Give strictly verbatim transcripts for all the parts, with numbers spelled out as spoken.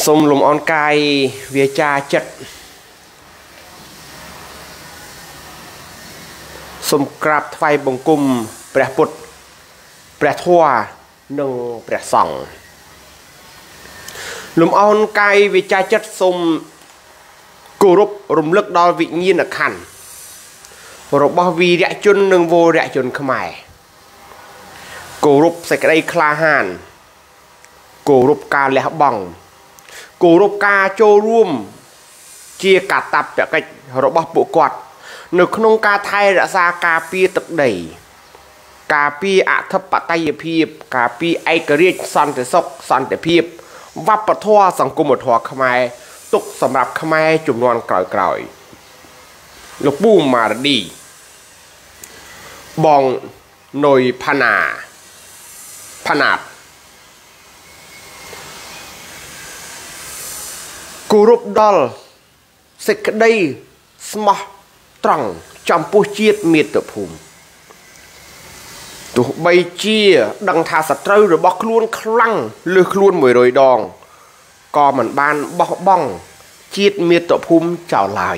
สมลมออนกายเวียจาจัดสมกราบไฟบงกุมแปรปุดแปรทั่วหนึ่งแปรสองลมออนกายเวียจาจัดสมกูรุบรมลึกดอวิญญาณขันรบวีเดชนหนึ่งโวเดชนขมายกูรุบใส่กระไดคลาหานกูรุบการเละบังกูรุบกาโจร่วมเจียกาตับแบบกรบปุกอดหนึ่งขนมกาไทยรักษากาปีตึกใดกาปีอัฐปไตยพีบกาปีไอกระเรียสันแต่ซกสันแต่พีบวับปะทั่วสังคมทั่วขมายตกสำหรับขมายจุ่มนอนกล่อยๆลูกปูมาดีบองหน่อยพนาพนาดกูรุบดอลเสกได้สมอตรังจำปูเชียดมีตภูมิตัวใบเชียดังทาสตรูหรือบอกล้วนคลั่งหรือล้วนมวยโรยดองก็เหมือนบ้านบอกบ้องเชียดมีตภูมิเจ้าลาย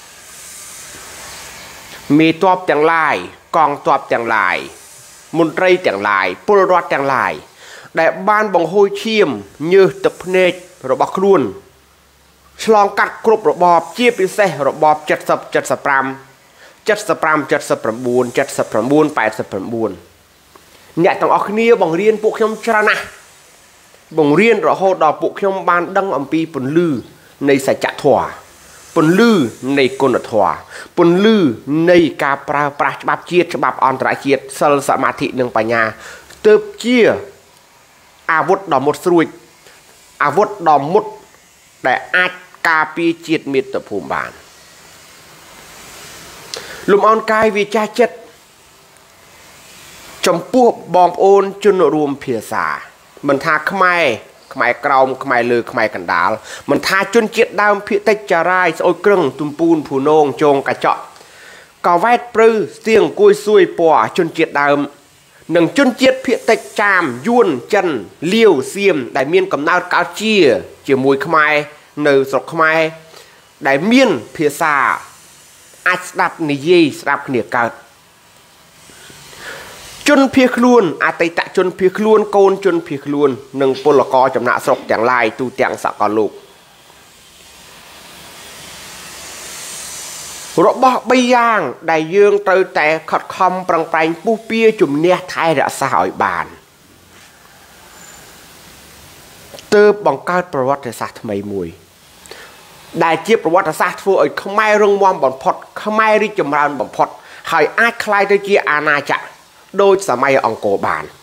มีตอบจังลายกองตอบจังลายมุนตรีจังลายปุรรดจังลายแต่บ้านบองโฮเชียมยืดตบเนจหรือบอกล้วนฉลองกัดกรุบระบอบเจี๊ยบพิเศษระบอบจัดสับจัดสับปรามจัดสับปรามจัดสับปรบูนจัดสับปรบูนไปสับปรบูนเนี่ยต้องออกนี้บังเรียนพวกยมชนะบังเรียนเราโหดดอกพวกยมบานดังอัมพีปนลือในสายจัตถวาปนลือในกลถวาปนลือในกาปราปราฉบับเจี๊ยฉบับอันตรายเจี๊ยสลสมาธิหนึ่งปัญญาเติบเจี๊ยอาวุธดอกมดสรุยอาวุธดอกมดแต่อาจกาปีจิตมิตรภูมิบาลลุมออนกายวิจาจัดจำพวกบองโอนจนรวมเพียสามันทาขมายขมายกราวขมายเลือขมายกันดาลมันทาจนเจ็ดดาวเพียตจารายโอยกรึงตุมปูนผูนงโจงกระเจาะก่อแวดปรือเสียงกุยซุยปัวจนเจ็ดดาวหนึ่งจนเจ็ดเพียตจามยุ่นจันเลี้ยวเสียมได้เมียนกับนาคาเจียเจียมวยขมายเนื้อสกขมายได้เมียนเพียซาอาจดับนิยสดับเหนียกาจนเพียคล้วนอาติตะจนเพียคล้วนโกนจนเพียคล้วนหนึ่งปลกอจำหน้าสกแต่งลายตูแต่งสักกอลูกรบใบย่างได้เยืองเตยแต่ขัดคำปรังไปปูเปียจุ่มเนี้ยไทยระสายบานเติบบังการประวัติศาสตร์ทำไมมวยได้เจี๊ยบประวัติศาสตร์ฟูไอ้ขมายเรื่องวอมบ่อนพอดขมายริจมรานบ่อนพอดหายอาคลายโดยเจียอาณาจักรโดยสมัยองโกบาล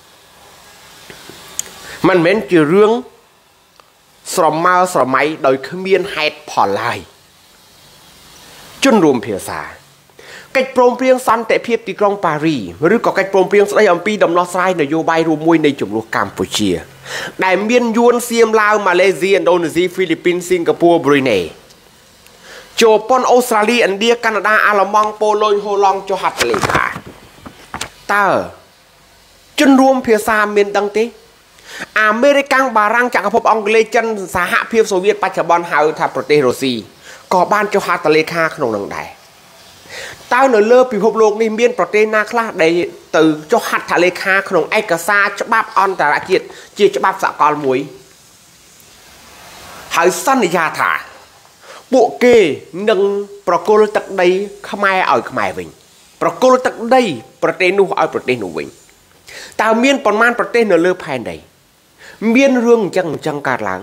มันเหม็นจีเรื่องสมมาสมัยโดยขมีนไฮด์พอลไลจนรวมเพียซากิจโปร่งเปลี่ยนสันแต่เพียบตีกรองปารีหรือก็กิจโปร่งเปลี่ยนสไลอัมปีดำล้อสไลนโยบายรวมมวยในจุดลูกกัมพูชีได้เมียนยวนเซียมลาวมาเลเซียอินโดนีเซียฟิลิปปินส์สิงคโปร์บรูไนโจปอนออสเตรเลียอินเดียแคนาดาอาลมองโปโลนโฮลองโจฮัตเลกาตาจนรวมเพียซาเมียนดังตีอเมริกันบารังจากภพอังกฤษจันสหภาพโซเวียตปัจจุบันหาทาประเทศรัสเซียก่อบ้านโจฮัตเลกาขนมหนังใดตาเนเลิศพิภพโลกนี้เมียนประเทศนาคลาได้từ cho hạt thả lê kha khổng ai cả xa cho bắp on tà đã kiệt chia cho bắp dạ con muối hãy săn nhà thả bộ kê nâng procol tắc đây không ai ở không ai mình procol tắc đây protein nu ở protein nu mình tao miên còn man protein nở lơ phai này miên rương chẳng chẳng cả láng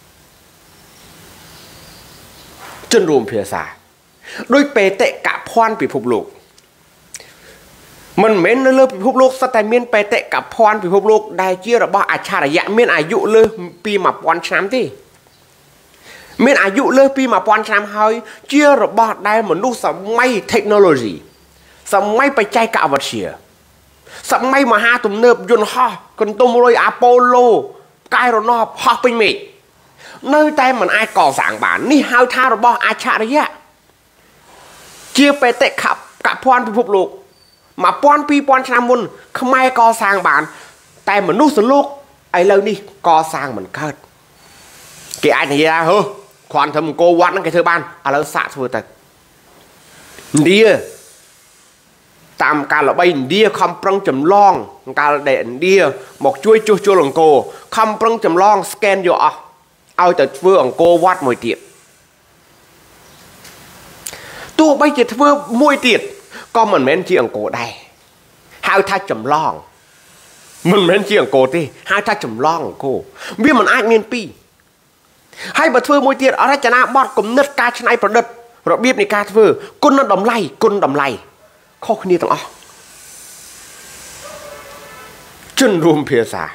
chân rùm phía xa đôi bề tệ cả phoan bị phục lụcมันเหม็นเลือดพิภพโลกสไตล์เมียนไปเตะกับพรพิภพโลกได้เชื่อระบาอาชาระยะเมียนอายุเลือปีมาปอนช้ำที่เมียนอายุเลือปีมาปอนช้ำเฮ้ยเชื่อระบาได้เหมือนลูกสมัยเทคโนโลยีสมัยไปใจกับอวกาศสมัยมหาตุ่มเนิบยนต์ฮ่อกันตุ่มโรยอโปโลไกโรนอพอเป็นเมฆเนื้อแต่มันไอก่อสางบานนี่เฮ้ยท่าระบาอาชาระยะเชื่อไปเตะขับกับพรพิภพโลกมาป้อนปีป้อนชนามุนขมายก่อสร้างบ้านแต่มนุษย์โลกไอ้เรื่องนี้ก่อสร้างเหมือนกันគេអាចនិយាយថាហឺគ្រាន់តែអង្គរវត្តហ្នឹងគេធ្វើបានឥឡូវសាកធ្វើទៅឥណ្ឌាតាមការល្បីឥណ្ឌាខំប្រឹងចម្លងកាលដែលឥណ្ឌាមកជួយជួសជុលអង្គរខំប្រឹងចម្លង scan យកអស់ឲ្យទៅធ្វើអង្គរវត្តមួយទៀតទោះបីជាធ្វើមួយទៀតក៏មិនមែនជាអង្គរដែរហៅថាចម្លងមិនមែនជាអង្គរទេហៅថាចម្លងអង្គរវាមិនអាចមានពីរហើយបើធ្វើមួយទៀតរចនាបថគំនិតការច្នៃប្រឌិតរបៀបនៃការធ្វើគុណតម្លៃគុណតម្លៃខុសគ្នាទាំងអស់ជនរួមភាសា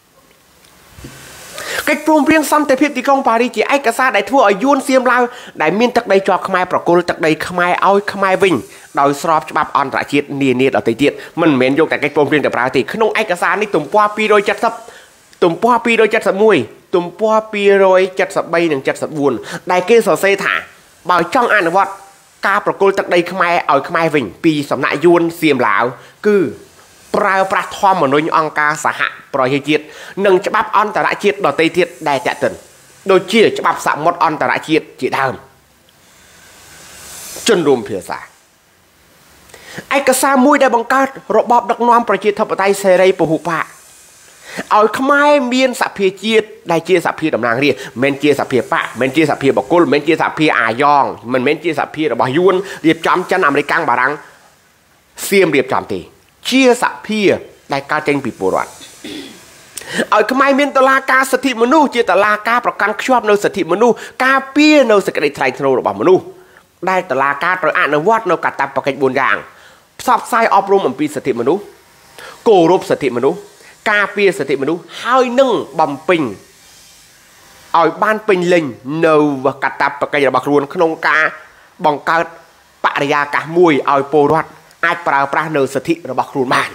កិច្ចព្រមព្រៀងសន្តិភាពទីក្រុងប៉ារីសជាឯកសារដែលធ្វើឲ្យយួនសៀមឡាវដែលមានទឹកដីជាប់ខ្មែរប្រគល់ទឹកដីខ្មែរឲ្យខ្មែរវិញដោយស្របច្បាប់អន្តរជាតិនានាដទៃទៀតមិនមែនយកតែកិច្ចព្រមព្រៀងទៅប្រើទេក្នុងឯកសារនេះទំព័រពីររយ칠십ទំព័រពីររយ칠십មួយទំព័រពីររយ칠십បីនិង칠십បួនដែលគេសរសេរថាបើចង់អនុវត្តការប្រគល់ទឹកដីខ្មែរឲ្យខ្មែរវិញពីសំណាក់យួនសៀមឡាវគឺប្រើប្រាស់ធម្មនុញ្ញអង្គការសហប្រជាជាតិនិងច្បាប់អន្តរជាតិដទៃទៀតដែលតាក់ទិនដូចជាច្បាប់សមុទ្រអន្តរជាតិជាដើមជនរួមភាសាឯកសារមួយដែលបង្កើតរបបដឹកនាំប្រជាធិបតេយ្យសេរីពហុបកឲ្យខ្មែរមានសភាជាតិដែលជាសភាតំណាងរាស្ត្រមិនជាសភាបកមិនជាសភាបកុលមិនជាសភាអាយ៉ងមិនមែនជាសភារបស់យួនរៀបចំចិនអាមេរិកបារាំងសៀមរៀបចំទេជាសភាដែលកើតចេញពីពលរដ្ឋឲ្យខ្មែរមានតុលាការសិទ្ធិមនុស្សជាតុលាការប្រកាន់ខ្ជាប់នៅសិទ្ធិមនុស្សការពារនៅសេចក្តីថ្លៃថ្នូររបស់មនុស្សដែលតុលាការត្រូវអនុវត្តនៅកាតព្វកិច្ចបួនយ៉ាងផ្សព្វផ្សាយអប់រំអំពីសិទ្ធិមនុស្សគោរពសិទ្ធិមនុស្សការពារសិទ្ធិមនុស្សហើយនឹងបំពេញឲ្យបានពេញលេញនៅកាតព្វកិច្ចរបស់ខ្លួនក្នុងការបង្កើតបរិយាកាសមួយឲ្យពលរដ្ឋអាចប្រើប្រាស់នៅសិទ្ធិរបស់ខ្លួនបាន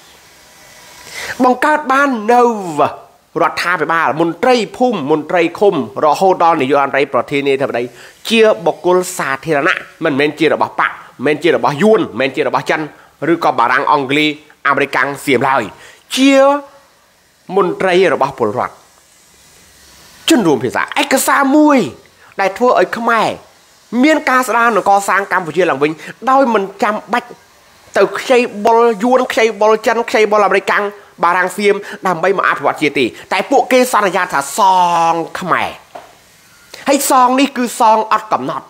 បង្កើតបាននៅរដ្ឋាភិបាលមន្ត្រីភូមិមន្ត្រីឃុំរហូតដល់នាយករដ្ឋមន្ត្រីប្រធានាធិបតីជាបុគ្គលសាធារណៈមិនមែនជារបស់បកមិនមែនជារបស់យួនមិនមែនជារបស់ចិនឬក៏បារាំងអង់គ្លេសអាមេរិកសៀមឡើយជាមន្ត្រីរបស់ពលរដ្ឋជនរួមភាសាឯកសារមួយដែលធ្វើឲ្យខ្មែរមានការស្ដារនិងកសាងកម្ពុជាឡើងវិញដោយមិនចាំបាច់ទៅខ្ចីបុលយួនខ្ចីបុលចិនខ្ចីបុលអាមេរិកបារាំងសៀមដើម្បីមកអភិវឌ្ឍជាតិទេតែពួកគេសន្យាថាសងខ្មែរហើយសងនេះគឺសងអត់កំណត់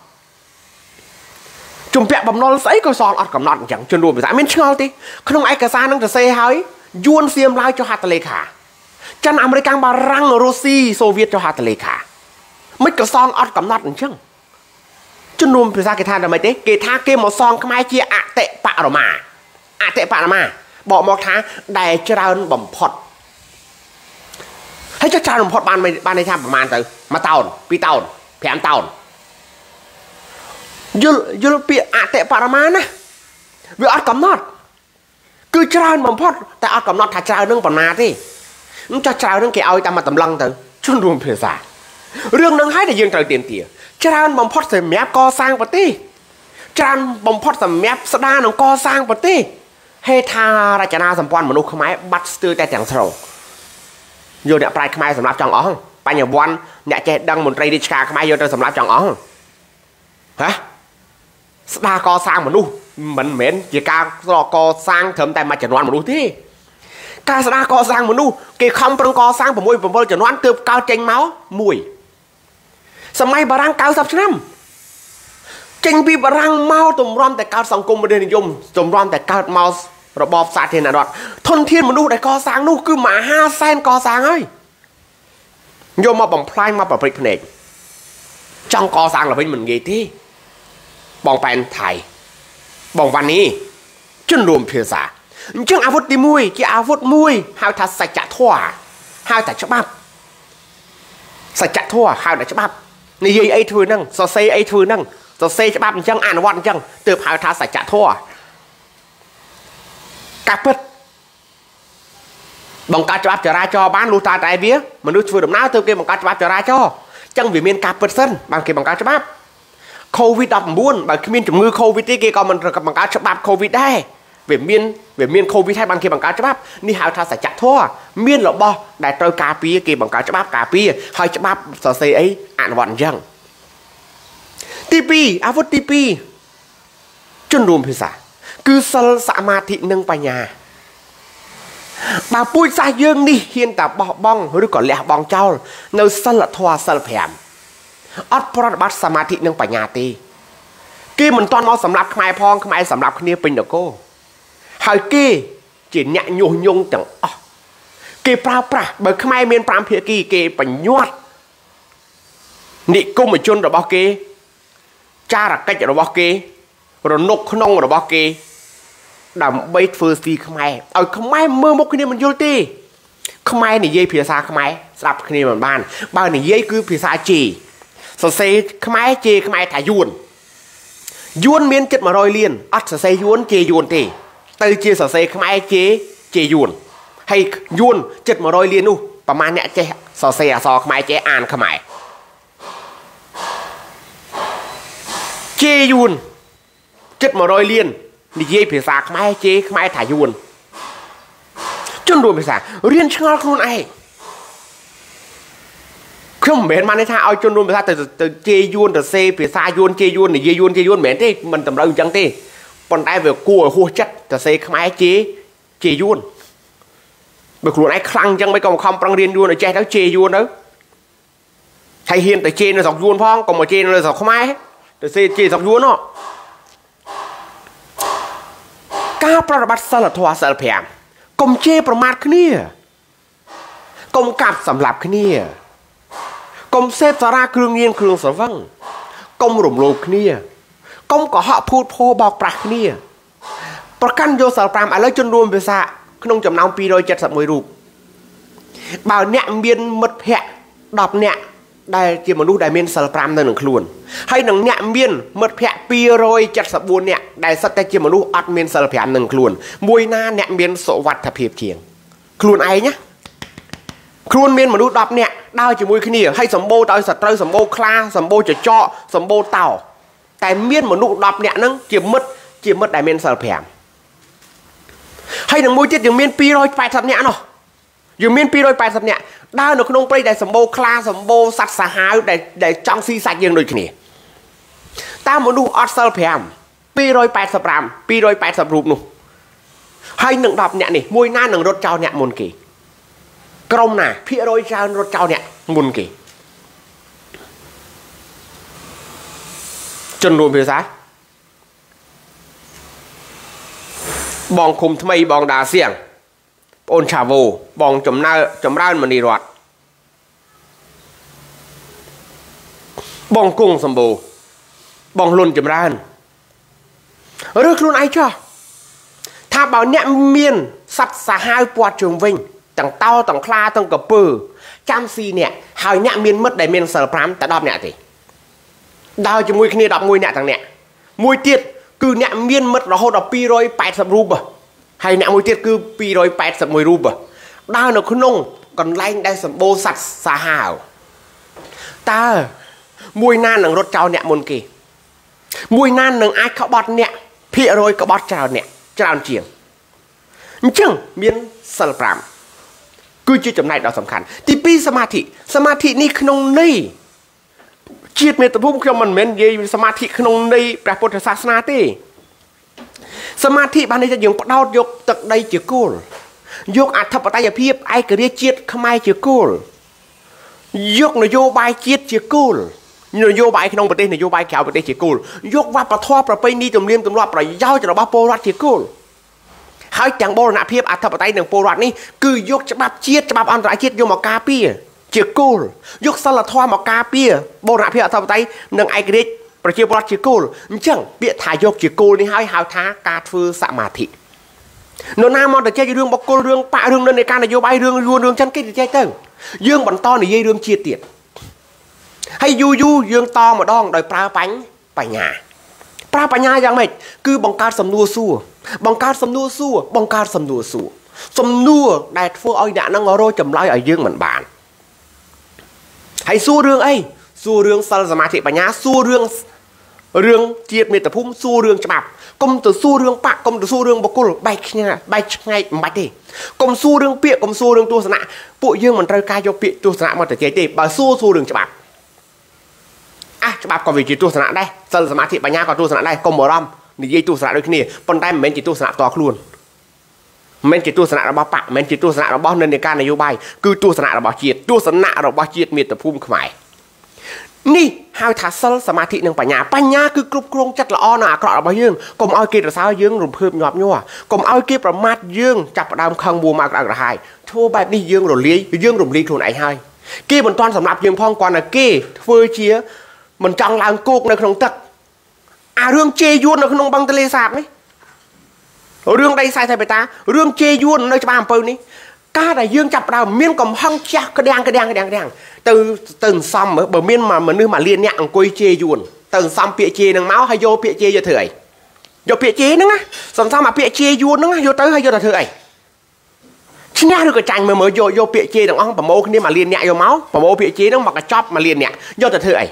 ជំពាក់បំណុលស្អីក៏សងអត់កំណត់អញ្ចឹងជនរួមភាសាមានឆ្ងល់ទេក្នុងឯកសារនឹងសរសេរហើយយួនសៀមឡាវចុះហត្ថលេខាចិនអាមេរិកបារាំងរុស្ស៊ីសូវៀតចុះហត្ថលេខាមិនក៏សងអត់កំណត់អញ្ចឹងជនរួមភាសាគេថាដល់មិនទេគេថាគេមកសងខ្មែរជាអតិបរមាអតិបរមាបកមកថាដែលច្រើនបំផុតហើយចុះច្រើនបំផុតបានបានន័យថាប្រហែលទៅមួយតោនពីរតោនប្រាំតោនយល់យល់ពាក្យអតិបរមាណាវាអត់កំណត់គឺច្រើនបំផុតតែអត់កំណត់ថាច្រើននឹងប៉ុណ្ណាទេចុះច្រើននឹងគេឲ្យតែមកតម្លឹងទៅជនរួមភាសារឿងនឹងហើយដែលយើងត្រូវទៀមទាច្រើនបំផុតសម្រាប់កសាងប្រទេសច្រើនបំផុតសម្រាប់ស្ដារនិងកសាងប្រទេសហេដ្ឋារចនាសម្ព័ន្ធមនុស្សខ្មែរបាត់ស្ទើរតែទាំងស្រុងយកអ្នកប្រាជ្ញខ្មែរសម្រាប់ចង់អស់បញ្ញវន្តអ្នកចេះដឹងមន្ត្រីរាជការខ្មែរយកទៅសម្រាប់ចង់អស់ហ៎ស្ដារកសាងមនុស្សមិនមែនជាការកសាងត្រឹមតែមួយចំនួនមនុស្សទេការស្ដារកសាងមនុស្សគេខំប្រឹងកសាង6 7ចំនួនទើបកើតចេញមកមួយសម័យបារាំង九mươiឆ្នាំចេញពីបារាំងមកទម្រាំតែកើតសង្គមរាជនិយមទម្រាំតែកើតមករបបសាធារណរដ្ឋធនធានមនុស្សដែលកសាងនោះគឺមហាសែនកសាងហើយយកមកបំផ្លាញមកប្រព្រឹត្តភ្នែកចង់កសាងឡើងវិញមិនងាយទេបងប៉ែនថៃបងវ៉ានីជនរួមភាសាអញ្ចឹងអាវុធទីមួយជាអាវុធមួយហៅថាសច្ចធម៌ហៅថាច្បាប់សច្ចធម៌ហៅថាច្បាប់និយាយអីធ្វើហ្នឹងសរសេរអីធ្វើហ្នឹងសរសេរច្បាប់អញ្ចឹងអនុវត្តអញ្ចឹងទើបហៅថាសច្ចធម៌ការពិតបង្កើតច្បាប់ចរាចរណ៍បានលុះតាតែវាមនុស្សធ្វើដំណើរទើបគេបង្កើតច្បាប់ចរាចរណ៍អញ្ចឹងវាមានការពិតសិនបានគេបង្កើតច្បាប់ កូវីដ ដប់ប្រាំបួន បើគ្មានជំងឺ កូវីដ ទេគេក៏មិនបង្កើតច្បាប់ កូវីដ ដែរ về miên về miên khâu vi thay ban kia bằng cá chấp bắp ni hào tha sẽ chặt thua miên lọ bo đại trôi cà pi kia bằng cá chấp bắp cà pi hai chấp bắp sờ xây ấy ạn vọn răng tipi à vút tipi chân rùm thì sao cứ sal sạ ma thị nâng pa nhà bà pui xa dương đi hiên ta bỏ bong rồi còn lẹ bong trao nơi sal là thoa sal phèm ót pro bắt sa ma thị nâng pa nhà ti kia mình toàn nói sầm lập khai phong khai sầm lập kia pin được cô hỏi kia chỉ nhẹ nhung nhung chẳng kia prao pra bởi khai miền pram phía kia kia bẩn nhót nị cung ở chôn rồi bao kia cha là cách rồi bao kia rồi nục nông rồi bao kia đầm bay phơi xì khai ở khai mơ một cái này mình vô ti khai này dây phía xa khai sập cái này mình ban bao này dây cứ phía xa chỉ sau xe khai chỉ khai thải yuan yuan miên chất mà rồi liền ắt sẽ xây yuan chê yuan thì từ chia sẻ xây không ai chế chê yuan hay yuan chất mà rồi liền uประมาณ nè chê sò xe sò không ai chế an không ai chê yuan chất mà rồi liền đi dây phía xa không ai chế không ai thả yuan chân đuổi phía xa riêng chăng luôn ai không mệt mà này tha ao chân luôn phía xa từ từ chê yuan từ xe phía xa yuan chê yuan thì dây yuan chê yuan mệt thế mình tầm đâu chẳng thế còn ai về cua hua chất từ xe không ai chế chê yuan bởi luôn ai khăng chẳng mấy còn không bằng riêng yuan ở che đó chê yuan đó hay hiền từ chê nó dọc yuan phong còn mà chê nó dọc không ai từ xe chê dọc yuan đó caoประบัติสลัดทว่าสลัดแผงกลมเจ้ประมาทขึ้นเนี่ยกลมกัดสำหรับขึ้นเนี่ยกลมเซฟสาราเครื่องเงียนเครื่องสว่างกลมหลุมโลกขึ้นเนี่ยกลมก็เหาะพูดโพบอกปรักขึ้นเนี่ยประกันโยสารปรามอะไรจนรวมไปซะขนมจำนำปีโดยจัดสับมวยรูปบ่าวเนี่ยเบียนมัดแพะดอกเนี่ยได้เกี่ยวมนุษย์ได้เมียนสารปรามในหนึ่งคลุนให้หนังเนี่ยเมียนมัดแพะปีโรยจัดสบูนเนี่ยได้สัตย์เกี่ยวมนุษย์อัดเมียนสารแผนหนึ่งคลุนมวยหน้าเนี่ยเมียนสวัสดิ์เพียบเทียงคลุนไอ้เนี่ยคลุนเมียนมนุษย์ดับเนี่ยได้จะมวยขึ้นนี่ให้สมบูรณ์ต่อยสัตว์เตยสมบูรณ์คลาสมบูรณ์จะเจาะสมบูรณ์เต่าแต่เมียนมนุษย์ดับเนี่ยนั่งเกี่ยวมัดเกี่ยวมัดได้เมียนสารแผนให้หนังมวยเจ็ดอย่างเมียนปีโรยไปสัตว์เนี่ยเนาะอยู่เมียนปีโรยไปสัตว์เนี่ยได้หนูขนมไปได้สมบูรณ์คลาสมบูรณ์สัตว์สหายได้ได้จังซีสัตว์ยังโดยขณีตามมนุษย์อัศลแพมปีโรยไปสับรามปีโรยไปสับรูปหนูให้หนึ่งดอกเนี่ยนี่มวยหน้าหนึ่งรถเจ้าเนี่ยมุนกี่กรมน่ะพี่โรยเจ้ารถเจ้าเนี่ยมุนกี่จนรวมเพียงซะบองคุมทำไมบองดาเสียงโอนชาโวบองจมหน้าจมร่านมันดีรอดบองกุ้งสมบูบองลุนจมร่านเรื่องลุนไอ้ช่อถ้าบ่าวเนี่ยเมียนสัตว์สหายปวดจงวิ่งต่างเต้าต่างคลาต่างกระปือจำซีเนี่ยหายเนี่ยเมียนมัดได้เมียนเสือพรำแต่ดอบเนี่ยสิดาวจะมวยขี้ดอกมวยเนี่ยต่างเนี่ยมวยเตี้ยคือเนี่ยเมียนมัดเราหดปีโรยแปดสับรูปอ่ะให้เนี่ยมวยเตี้ยคือปีโรยแปดสับมวยรูปอ่ะดาวเนี่ยคุณนงก่อนไล่ได้สมบูรณ์สัตว์สหายตามวยน่าหนังรถเจ้าเนี่ยมนกีมวยน่าหนังไอ้เขาบอดเนี่ยพี่โรยเขาบอดเจ้าเนี่ยเจ้าเจียงจังเมียนสลับรามคือจุดจำนายเราสำคัญที่ปีสมาธิสมาธินี่ขนมนี่จีดเมตตาพุ่มขยมันเหม็นยี่สมาธิขนมนี่พระพุทธศาสนาที่สมาธิบ้านนี้จะยังปดาวยกตักได้เจือกูลยกอัฐปไตยเพียบไอ้กระเรียจีดขมายเจือกูลยกนโยบายจีดเจือกูลนโยบายขนมประเทศนโยบายแขวประเทศเจือกูลยกว่าประทอประไปนี่จำเรียนจำรอบประย่าจะระบาโปรัตเจือกูลให้จังโบราณเพียบอัฐปไตยหนึ่งโปรัตนี่คือยกฉบับจีดฉบับอันตรายจีดโยมกาเปียเจือกูลยกสลัดทอมกาเปียโบราณเพียบอัฐปไตยหนึ่งไอกระเรียประเทศโบราณเจือกูลจังเปียถ่ายยกเจือกูลนี่ให้หาวท้าการฟื้นสมาธิโนนามองแต่เจ้าเรื่องบกเรื่องปะเรื่องในการนโยบายเรื่องรวนเรื่องชั้นกิจใจเติ้งยื่งบรรทอนในยี่เรื่องเชียเตียดให้ยูยูยื่งตอมาดองโดยปลาปังปัญญาปลาปัญญาอย่างไรคือบังการสำนัวสู้บังการสำนัวสู้บังการสำนัวสู้สำนัวได้ฟูอ้อยด่านังอโรจำลายไอ้ยื่งเหมือนบานให้สู้เรื่องไอ้สู้เรื่องสมาธิปัญญาสู้เรื่องរឿងជាតិមេត្តាភូមិសួររឿងច្បាប់កុំទៅសួររឿងបាក់កុំទៅសួររឿងបុគ្គលបែកគ្នាបែកឆ្ងាយមិនបាច់ទេកុំសួររឿងពាក្យកុំសួររឿងទស្សនៈពួកយើងមិនត្រូវការយកពាក្យទស្សនៈមកទៅជែកទេបើសួរសួររឿងច្បាប់អះច្បាប់ក៏វាជាទស្សនៈដែរសិលសមាធិបញ្ញាក៏ទស្សនៈដែរកុំបារម្ភនិយាយទស្សនៈដូចគ្នាប៉ុន្តែមិនមែនជាទស្សនៈផ្ទាល់ខ្លួនមិនមែនជាទស្សនៈរបស់បកមិនមែនជាទស្សនៈរបស់និន្នាការនយោបាយគឺទស្សនៈរបស់ជាតិទស្សនៈរបស់ជាតិមាតុភូមិខ្មែរនេះហៅថាសិលសមាធិនិងបញ្ញាបញ្ញាគឺគ្រប់គ្រងចិត្តល្អនិងអាក្រក់របស់យើងកុំឲ្យគេរសើរយើងរំភើបញាប់ញ័រកុំឲ្យគេប្រមាថយើងចាប់ផ្ដើមខឹងមួម៉ៅក្តៅក្រហាយធ្វើបែបនេះយើងរលាយយើងរំលាយខ្លួនឯងហើយគេមិនទាន់សម្រាប់យើងផងគាត់តែគេធ្វើជាមិនចង់ឡើងគោកនៅក្នុងទឹកអារឿងជេរយួននៅក្នុងបឹងទន្លេសាបនេះរឿងដីសាយថៃបេតារឿងជេរយួននៅច្បារអំពៅនេះការដែលយើងចាប់ដើមមានកំហឹងចាស់ក្តាំងក្តាំងក្តាំងក្តាំងទៅទៅសំមើលបើមានមនុស្សមកលៀនអ្នកអង្គុយជេរយួនទៅសំពាក្យជេរនឹងមកហើយយកពាក្យជេរយកធ្វើអីយកពាក្យជេរហ្នឹងណាសំសំអាពាក្យជេរយួនហ្នឹងយកទៅហើយយកទៅធ្វើអីឈ្នះឬក៏ចាញ់មើលមើលយកយកពាក្យជេរទាំងអស់ប្រមូលគ្នាមកលៀនអ្នកយកមកប្រមូលពាក្យជេរហ្នឹងមកកញ្ចប់មកលៀនអ្នកយកទៅធ្វើអី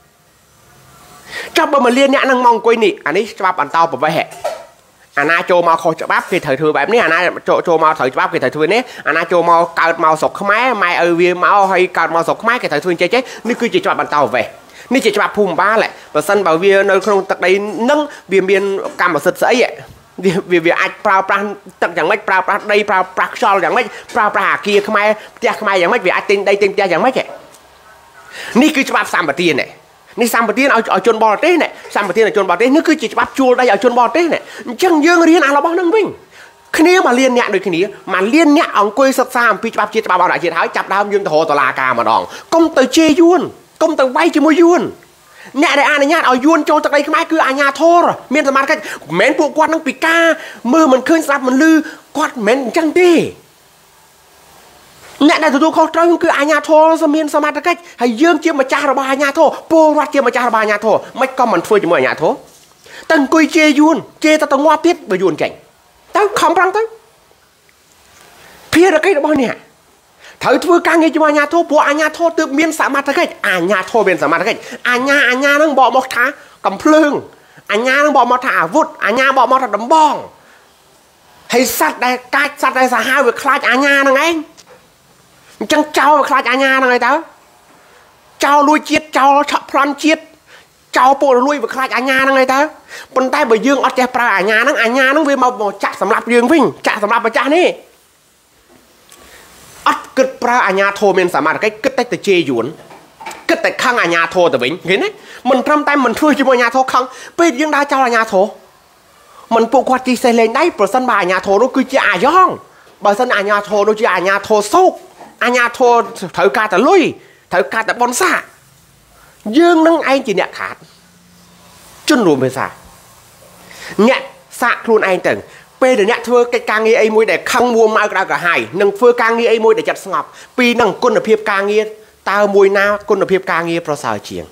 ចាប់បើមកលៀនអ្នកហ្នឹងមកអង្គុយនេះអានេះច្បាប់អន្តោប្រវេសន៍អាណាចូលមកខុសច្បាប់គេត្រូវធ្វើបែបនេះអាណាចូលចូលមកត្រូវច្បាប់គេត្រូវធ្វើនេះអាណាចូលមកកើតមកស្រុកខ្មែរម៉ែឪវាមកហើយកើតមកស្រុកខ្មែរគេត្រូវធ្វើចេះចេះនេះគឺជាច្បាប់បន្តវេសនេះជាច្បាប់ភូមិបាលបើសិនបើវានៅក្នុងទឹកដីនឹងវាមានកម្មសិទ្ធិស្អីវាវាអាចប្រើប្រាស់ទឹកយ៉ាងម៉េចប្រើប្រាស់ដីប្រើប្រាស់ខ្យល់យ៉ាងម៉េចប្រើប្រាស់អាគារខ្មែរផ្ទះខ្មែរយ៉ាងម៉េចវាអាចទិញដីទិញផ្ទះយ៉ាងម៉េចនេះគឺច្បាប់សម្បទាននេះសម្បទានឲ្យឲ្យជនបរទេសនេះសម្បទានឲ្យជនបរទេសនេះគឺជាច្បាប់ជួលដីឲ្យជនបរទេសនេះអញ្ចឹងយើងរៀនអារបស់នឹងវិញគ្នាមកលៀនអ្នកដូចគ្នាមកលៀនអ្នកអង្គុយសិក្សាអំពីច្បាប់ជាតិច្បាប់អន្តរជាតិហើយចាប់ដើមយើងទៅរកតុលាការម្ដងកុំទៅជេរយួនកុំទៅវាយជាមួយយួនអ្នកដែលអនុញ្ញាតឲ្យយួនចូលទឹកដីខ្មែរគឺអាជ្ញាធរមានសមត្ថកិច្ចមិនមែនពួកគាត់នឹងពិការមើលមិនឃើញស្ដាប់មិនឮគាត់មិនមែនអញ្ចឹងទេអ្នកដែលទទួលខុសត្រូវគឺអាជ្ញាធរមានសមត្ថកិច្ចហើយយើងជាម្ចាស់របស់អាជ្ញាធរពលរដ្ឋជាម្ចាស់របស់អាជ្ញាធរមិនក៏មិនធ្វើជាមួយអាជ្ញាធរតែអង្គុយជេរយួនជេរទៅទៅងាប់ទៀតបើយួនចេញទៅខំប្រឹងទៅភារកិច្ចរបស់អ្នកត្រូវធ្វើការងារជាមួយអាជ្ញាធរព្រោះអាជ្ញាធរទើបមានសមត្ថកិច្ចអាជ្ញាធរមានសមត្ថកិច្ចអាជ្ញាអាជ្ញានឹងបកមកថាកំភ្លើងអាជ្ញានឹងបកមកថាអាវុធអាជ្ញាបកមកថាដំបងហើយសត្វដែលកាចសត្វដែលសាហាវវាខ្លាចអាជ្ញានឹងឯងអញ្ចឹងចោលខ្លាចអាញាហ្នឹងហើយតើចោលលួចជាតិចោលឆក់ប្លន់ជាតិចោលពលលួយវាខ្លាចអាញាហ្នឹងហើយតើប៉ុន្តែបើយើងអត់ចេះប្រើអាញាហ្នឹងអាញាហ្នឹងវាមកចាក់សម្រាប់យើងវិញចាក់សម្រាប់ម្ចាស់នេះអត់គិតប្រើអាញាធរមានសមត្ថកិច្ចគិតតែទៅជេរយួនគិតតែខឹងអាញាធរទៅវិញឃើញទេមិនត្រឹមតែមិនធ្វើជាមួយអាញាធរខឹងពេលយើងដើរចោលអាញាធរមិនពួកគាត់ជីសេះលេងដៃប្រសិនបើអាញាធរនោះគឺជាអាយ៉ងបើសិនអាញាធរនោះជាអាញាធរសោកអាញាធរត្រូវការតែលុយត្រូវការតែបនសាយើងនឹងឯងជាអ្នកខាតជនរួមភាសាអ្នកសាកខ្លួនឯងទៅពេលដែលអ្នកធ្វើកិច្ចការងារអីមួយដែលខឹងមួម៉ៅក្តៅក្រហាយនឹងធ្វើការងារអីមួយដែលចិត្តស្ងប់ពីនឹងគុណភាពការងារតើមួយណាគុណភាពការងារប្រសើរជាង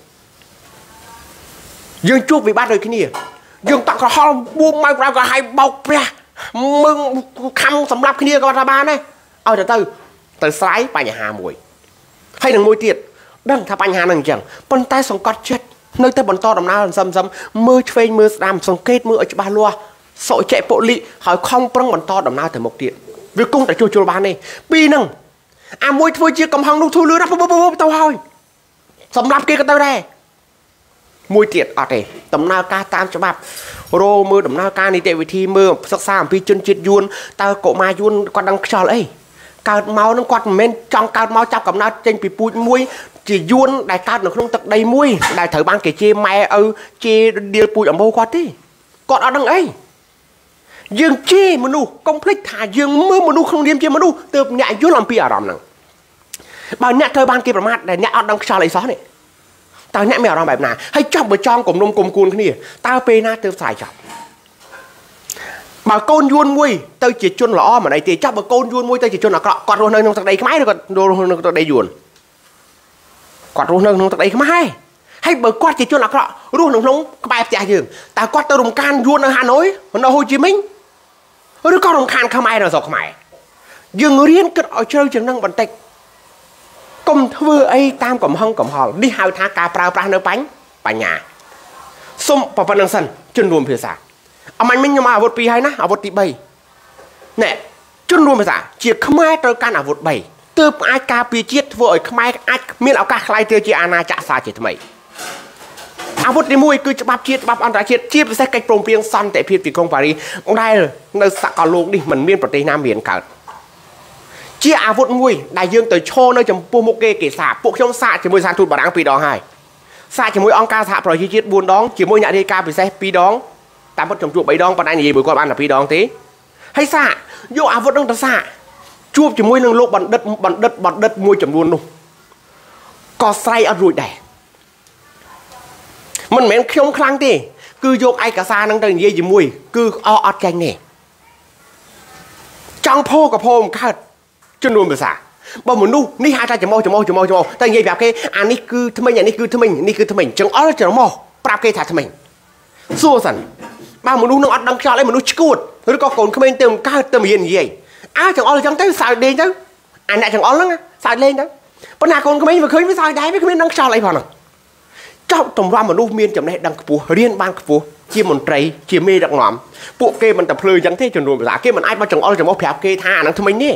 យើងជួបវិបត្តិដូចគ្នាយើងតក់ក្រហល់មួម៉ៅក្តៅក្រហាយបោកព្រះមឹងខំសម្រាប់គ្នាក៏ថាបានដែរឲ្យទៅទៅទៅស្រាយបញ្ហាមួយហើយនឹងមួយទៀតដឹងថាបញ្ហានឹងអញ្ចឹងប៉ុន្តែសង្កត់ចិត្តនៅតែបន្តដំណើរសឹមសឹមមើលឆ្វេងមើលស្ដាំសង្កេតមើលឲ្យច្បាស់លាស់សុចេពលិហើយខំប្រឹងបន្តដំណើរទៅមុខទៀតវាគង់តែជួសជុលបានទេពីរហ្នឹងអាមួយធ្វើជាកំហឹងនោះធូរលឿនណាស់ទៅហើយសម្រាប់គេក៏ទៅដែរមួយទៀតអត់ទេដំណើរការតាមច្បាប់រោមើលដំណើរការនីតិវិធីមើលសិក្សាអំពីជនជាតិយួនតើកុមារយួនគាត់ដឹងខ្យល់អីកើតមកនឹងគាត់មិនមែនចង់កើតមកចាប់កំណើតចេញពីពូជមួយជាយួនដែលកើតនៅក្នុងទឹកដីមួយដែលត្រូវបានគេជេរម៉ែឪជេរដៀលពូជអម្បូរគាត់ទេគាត់អត់ដឹងអីយើងជេរមនុស្សកុំភ្លេចថាយើងមើលមនុស្សក្នុងនាមជាមនុស្សទើបអ្នកយល់អំពីអារម្មណ៍ហ្នឹងបើអ្នកត្រូវបានគេប្រមាថដែលអ្នកអត់ដឹងខ្យល់អីសោះនេះតើអ្នកមានអារម្មណ៍បែបណាហើយចង់បើចង់គំនុំគុំគួនគ្នាតើពេលណាទើបស្រាយចប់បើកូនយួនមួយទៅជាជនល្អមិនអីទេចាប់បើកូនយួនមួយទៅជាជនអាក្រក់គាត់រស់នៅក្នុងទឹកដីខ្មែរឬគាត់រស់នៅក្នុងទឹកដីយួនគាត់រស់នៅក្នុងទឹកដីខ្មែរហើយបើគាត់ជាជនអាក្រក់រស់នៅក្នុងក្បែរផ្ទះយើងតើគាត់ទៅរំខានយួននៅហាណូយនៅហូជីមិញឬក៏រំខានខ្មែរនៅស្រុកខ្មែរយើងរៀនគិតឲ្យជ្រៅជាងនឹងបន្តិចកុំធ្វើអីតាមកំហឹងកំហល់នេះហៅថាការប្រើប្រាស់នៅបញ្ញាសុំប្រពន្ធនឹងសិនជនរួមភាសាអមាញ់មិញខ្ញុំអាវុធពីរហើយណាអាវុធទី3ណែជនរួមភាសាជាខ្មែរត្រូវកាន់អាវុធ3ទើបអាចការពារជាតិធ្វើឲ្យខ្មែរអាចមានឱកាសខ្លាយទៅជាអាណាចក្រជាថ្មីអាវុធទី1គឺច្បាប់ជាតិច្បាប់អន្តរជាតិជាពិសេសកិច្ចព្រមព្រៀងសន្តិភាពទីក្រុងប៉ារីដែលនៅសកលលោកនេះមិនមានប្រទេសណាមានកើតជាអាវុធមួយដែលយើងទៅឈរនៅចំពោះមុខគេគេសាពួកខ្ញុំសាកជាមួយសានទូតបារាំងពីរដងហើយសាកជាមួយអង្គការសហប្រជាជាតិបួនដងជាមួយអ្នករាយការណ៍ពិសេសពីរដងតាមពិតខ្ញុំជួបបីដងប៉ុន្តែនិយាយមួយគាត់បានតែពីរដងទេហើយសាកយកអាវុធនឹងទៅសាកជួបជាមួយនឹងលោកបណ្ឌិតបណ្ឌិតបណ្ឌិតមួយចំនួននោះក៏ស្រ័យអត់រួចដែរមិនមែនខ្ញុំខ្លាំងទេគឺយកឯកសារនឹងទៅនិយាយជាមួយគឺអត់អត់ចាញ់ទេចង់ផោក៏ផោមិនកើតជនរួមភាសាបើមនុស្សនេះហៅថាចំោះចំោះចំោះចំោះតែនិយាយប្រាប់គេអានេះគឺថ្មិញអានេះគឺថ្មិញនេះគឺថ្មិញចង្អុលចំោះប្រាប់គេថាថ្មិញសួរសិនបើមនុស្សនឹងអត់ដឹងខ្យល់អីមនុស្សឈួតឬក៏កូនក្មេងទៅកើតទៅរៀននិយាយអើចង្អុលអញ្ចឹងទៅសើចលេងទៅអាអ្នកចង្អុលហ្នឹងសើចលេងទៅប៉ុន្តែកូនក្មេងវាឃើញវាសើចដែរវាគ្មានដឹងខ្យល់អីផងហ្នឹងចោតតម្រាំមនុស្សមានចំណេះដឹងខ្ពស់រៀនបានខ្ពស់ជាមន្ត្រីជាមេដឹកនាំពួកគេមិនតែភ្លឺអញ្ចឹងទេជំនួសភាសាគេមិនអាចមកចង្អុលចំោះប្រាប់គេថាអាហ្នឹងថ្មិញទេ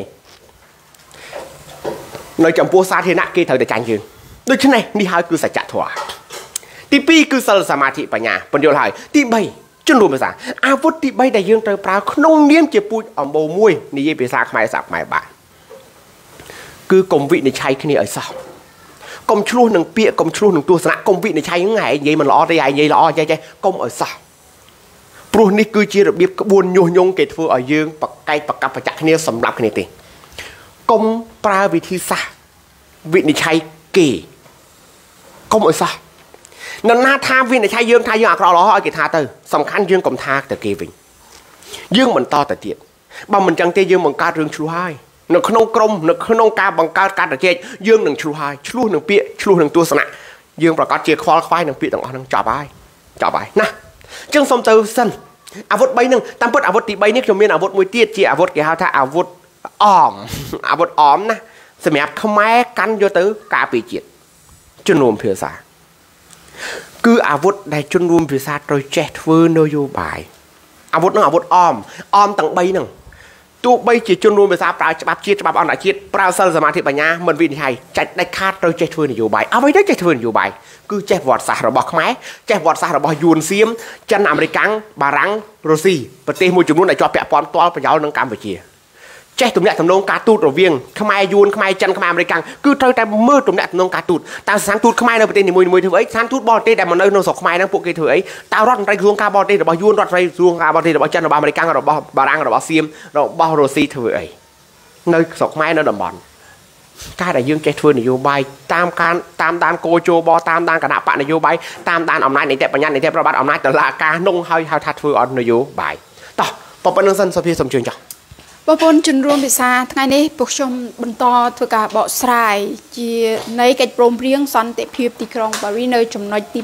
នៅចំពោះសាធារណៈគេត្រូវតែចាញ់យើងដូច្នេះនេះហើយគឺសច្ចធម៌ទី2គឺសិលសមាធិបញ្ញាបញ្យល់ហើយទី3ជនរួមភាសាអាវុធទី3ដែលយើងត្រូវប្រើក្នុងនាមជាពូជអម្បូរមួយនិយាយភាសាខ្មែរសាប់ខ្មែរបាទគឺកុំវិនិច្ឆ័យគ្នាឲ្យសោះកុំឆ្លោះនឹងពាក្យកុំឆ្លោះនឹងទស្សនៈកុំវិនិច្ឆ័យហ្នឹងឯងនិយាយមិនល្អទេឯងនិយាយល្អចេះចេះកុំឲ្យសោះព្រោះនេះគឺជារបៀបក្បួនញុះញង់គេធ្វើឲ្យយើងបកែកបកັບបច្ចៈគ្នាសម្រាប់គ្នាទេកុំប្រើវិធីសាស្ត្រវិនិច្ឆ័យគេកុំឲ្យសោះនរណាថាវិនិច្ឆ័យយើងថាយើងអាក្រក់ល្អឲ្យគេថាទៅសំខាន់យើងកុំថាទៅគេវិញយើងបន្តទៅទៀតបើមិនចឹងទេយើងបង្កើតរឿងឆ្លោះហើយនៅក្នុងក្រមនៅក្នុងការបង្កើតការប្រជែកយើងនឹងឆ្លោះហើយឆ្លោះនឹងពាក្យឆ្លោះនឹងទស្សនៈយើងប្រកាសជាខ្វល់ខ្វាយនឹងពាក្យទាំងអស់ហ្នឹងចប់ហើយចប់ហើយណាអញ្ចឹងសូមទៅសិនអាវុធ3ហ្នឹងតាមពិតអាវុធទី3នេះខ្ញុំមានអាវុធមួយទៀតជាអាវុធគេហៅថាអាវុធអមអាវុធអមណាសម្រាប់ខ្មែរកាន់យកទៅការពារជាតិជនរួមភាសាគឺអាវុធដែលជនរួមភាសាត្រូវចេះធ្វើនយោបាយអាវុធហ្នឹងអាវុធអមអមទាំង3ហ្នឹងទោះបីជាជនរួមភាសាប្រើច្បាប់ជាតិច្បាប់អន្តរជាតិប្រើសិលសមាធិបញ្ញាមិនវិនិច្ឆ័យចាច់ដាច់ខាតត្រូវចេះធ្វើនយោបាយអ្វីទៅចេះធ្វើនយោបាយគឺចេះប្រវត្តិសាស្ត្ររបស់ខ្មែរចេះប្រវត្តិសាស្ត្ររបស់យួនសៀមចិនអាមេរិកបារាំងរុស្ស៊ីប្រទេសមួយចំនួនដែលជាប់ពាក់ព័ន្ធផ្ទាល់ប្រយោលនឹងកម្ពុជាចេះទំនាក់ទំនងការទូតរវាងខ្មែរយួនខ្មែរចិនខ្មែរអាមេរិកគឺត្រូវតែមើលទំនាក់ទំនងការទូតតើស្ថានទូតខ្មែរនៅប្រទេសនីមួយៗធ្វើអីស្ថានទូតបរទេសដែលមកនៅក្នុងស្រុកខ្មែរហ្នឹងពួកគេធ្វើអីតើរដ្ឋមន្ត្រីក្រសួងការបរទេសរបស់យួនរដ្ឋមន្ត្រីក្រសួងការបរទេសរបស់ចិនរបស់អាមេរិករបស់បារាំងរបស់សៀមរបស់រុស្ស៊ីធ្វើអីនៅស្រុកខ្មែរនៅតំបន់ការដែលយើងចេះធ្វើនយោបាយតាមការតាមដានកោជបតាមដានគណៈបកនយោបាយតាមដានអំណាចនីតិបញ្ញត្តិនីតិប្រវត្តិអំណាចតុលាការនោះហើយហៅថាធ្វើអត់នយោបាយតោះប៉ុណ្្នឹងសិនសុភាសូមជឿចោះបងប្អូនជនរួមភាសាថ្ងៃនេះពួកខ្ញុំបន្តធ្វើការបកស្រាយជានៃកិច្ចព្រមព្រៀងសន្តិភាពទីក្រុងប៉ារីនៅចំណុចទី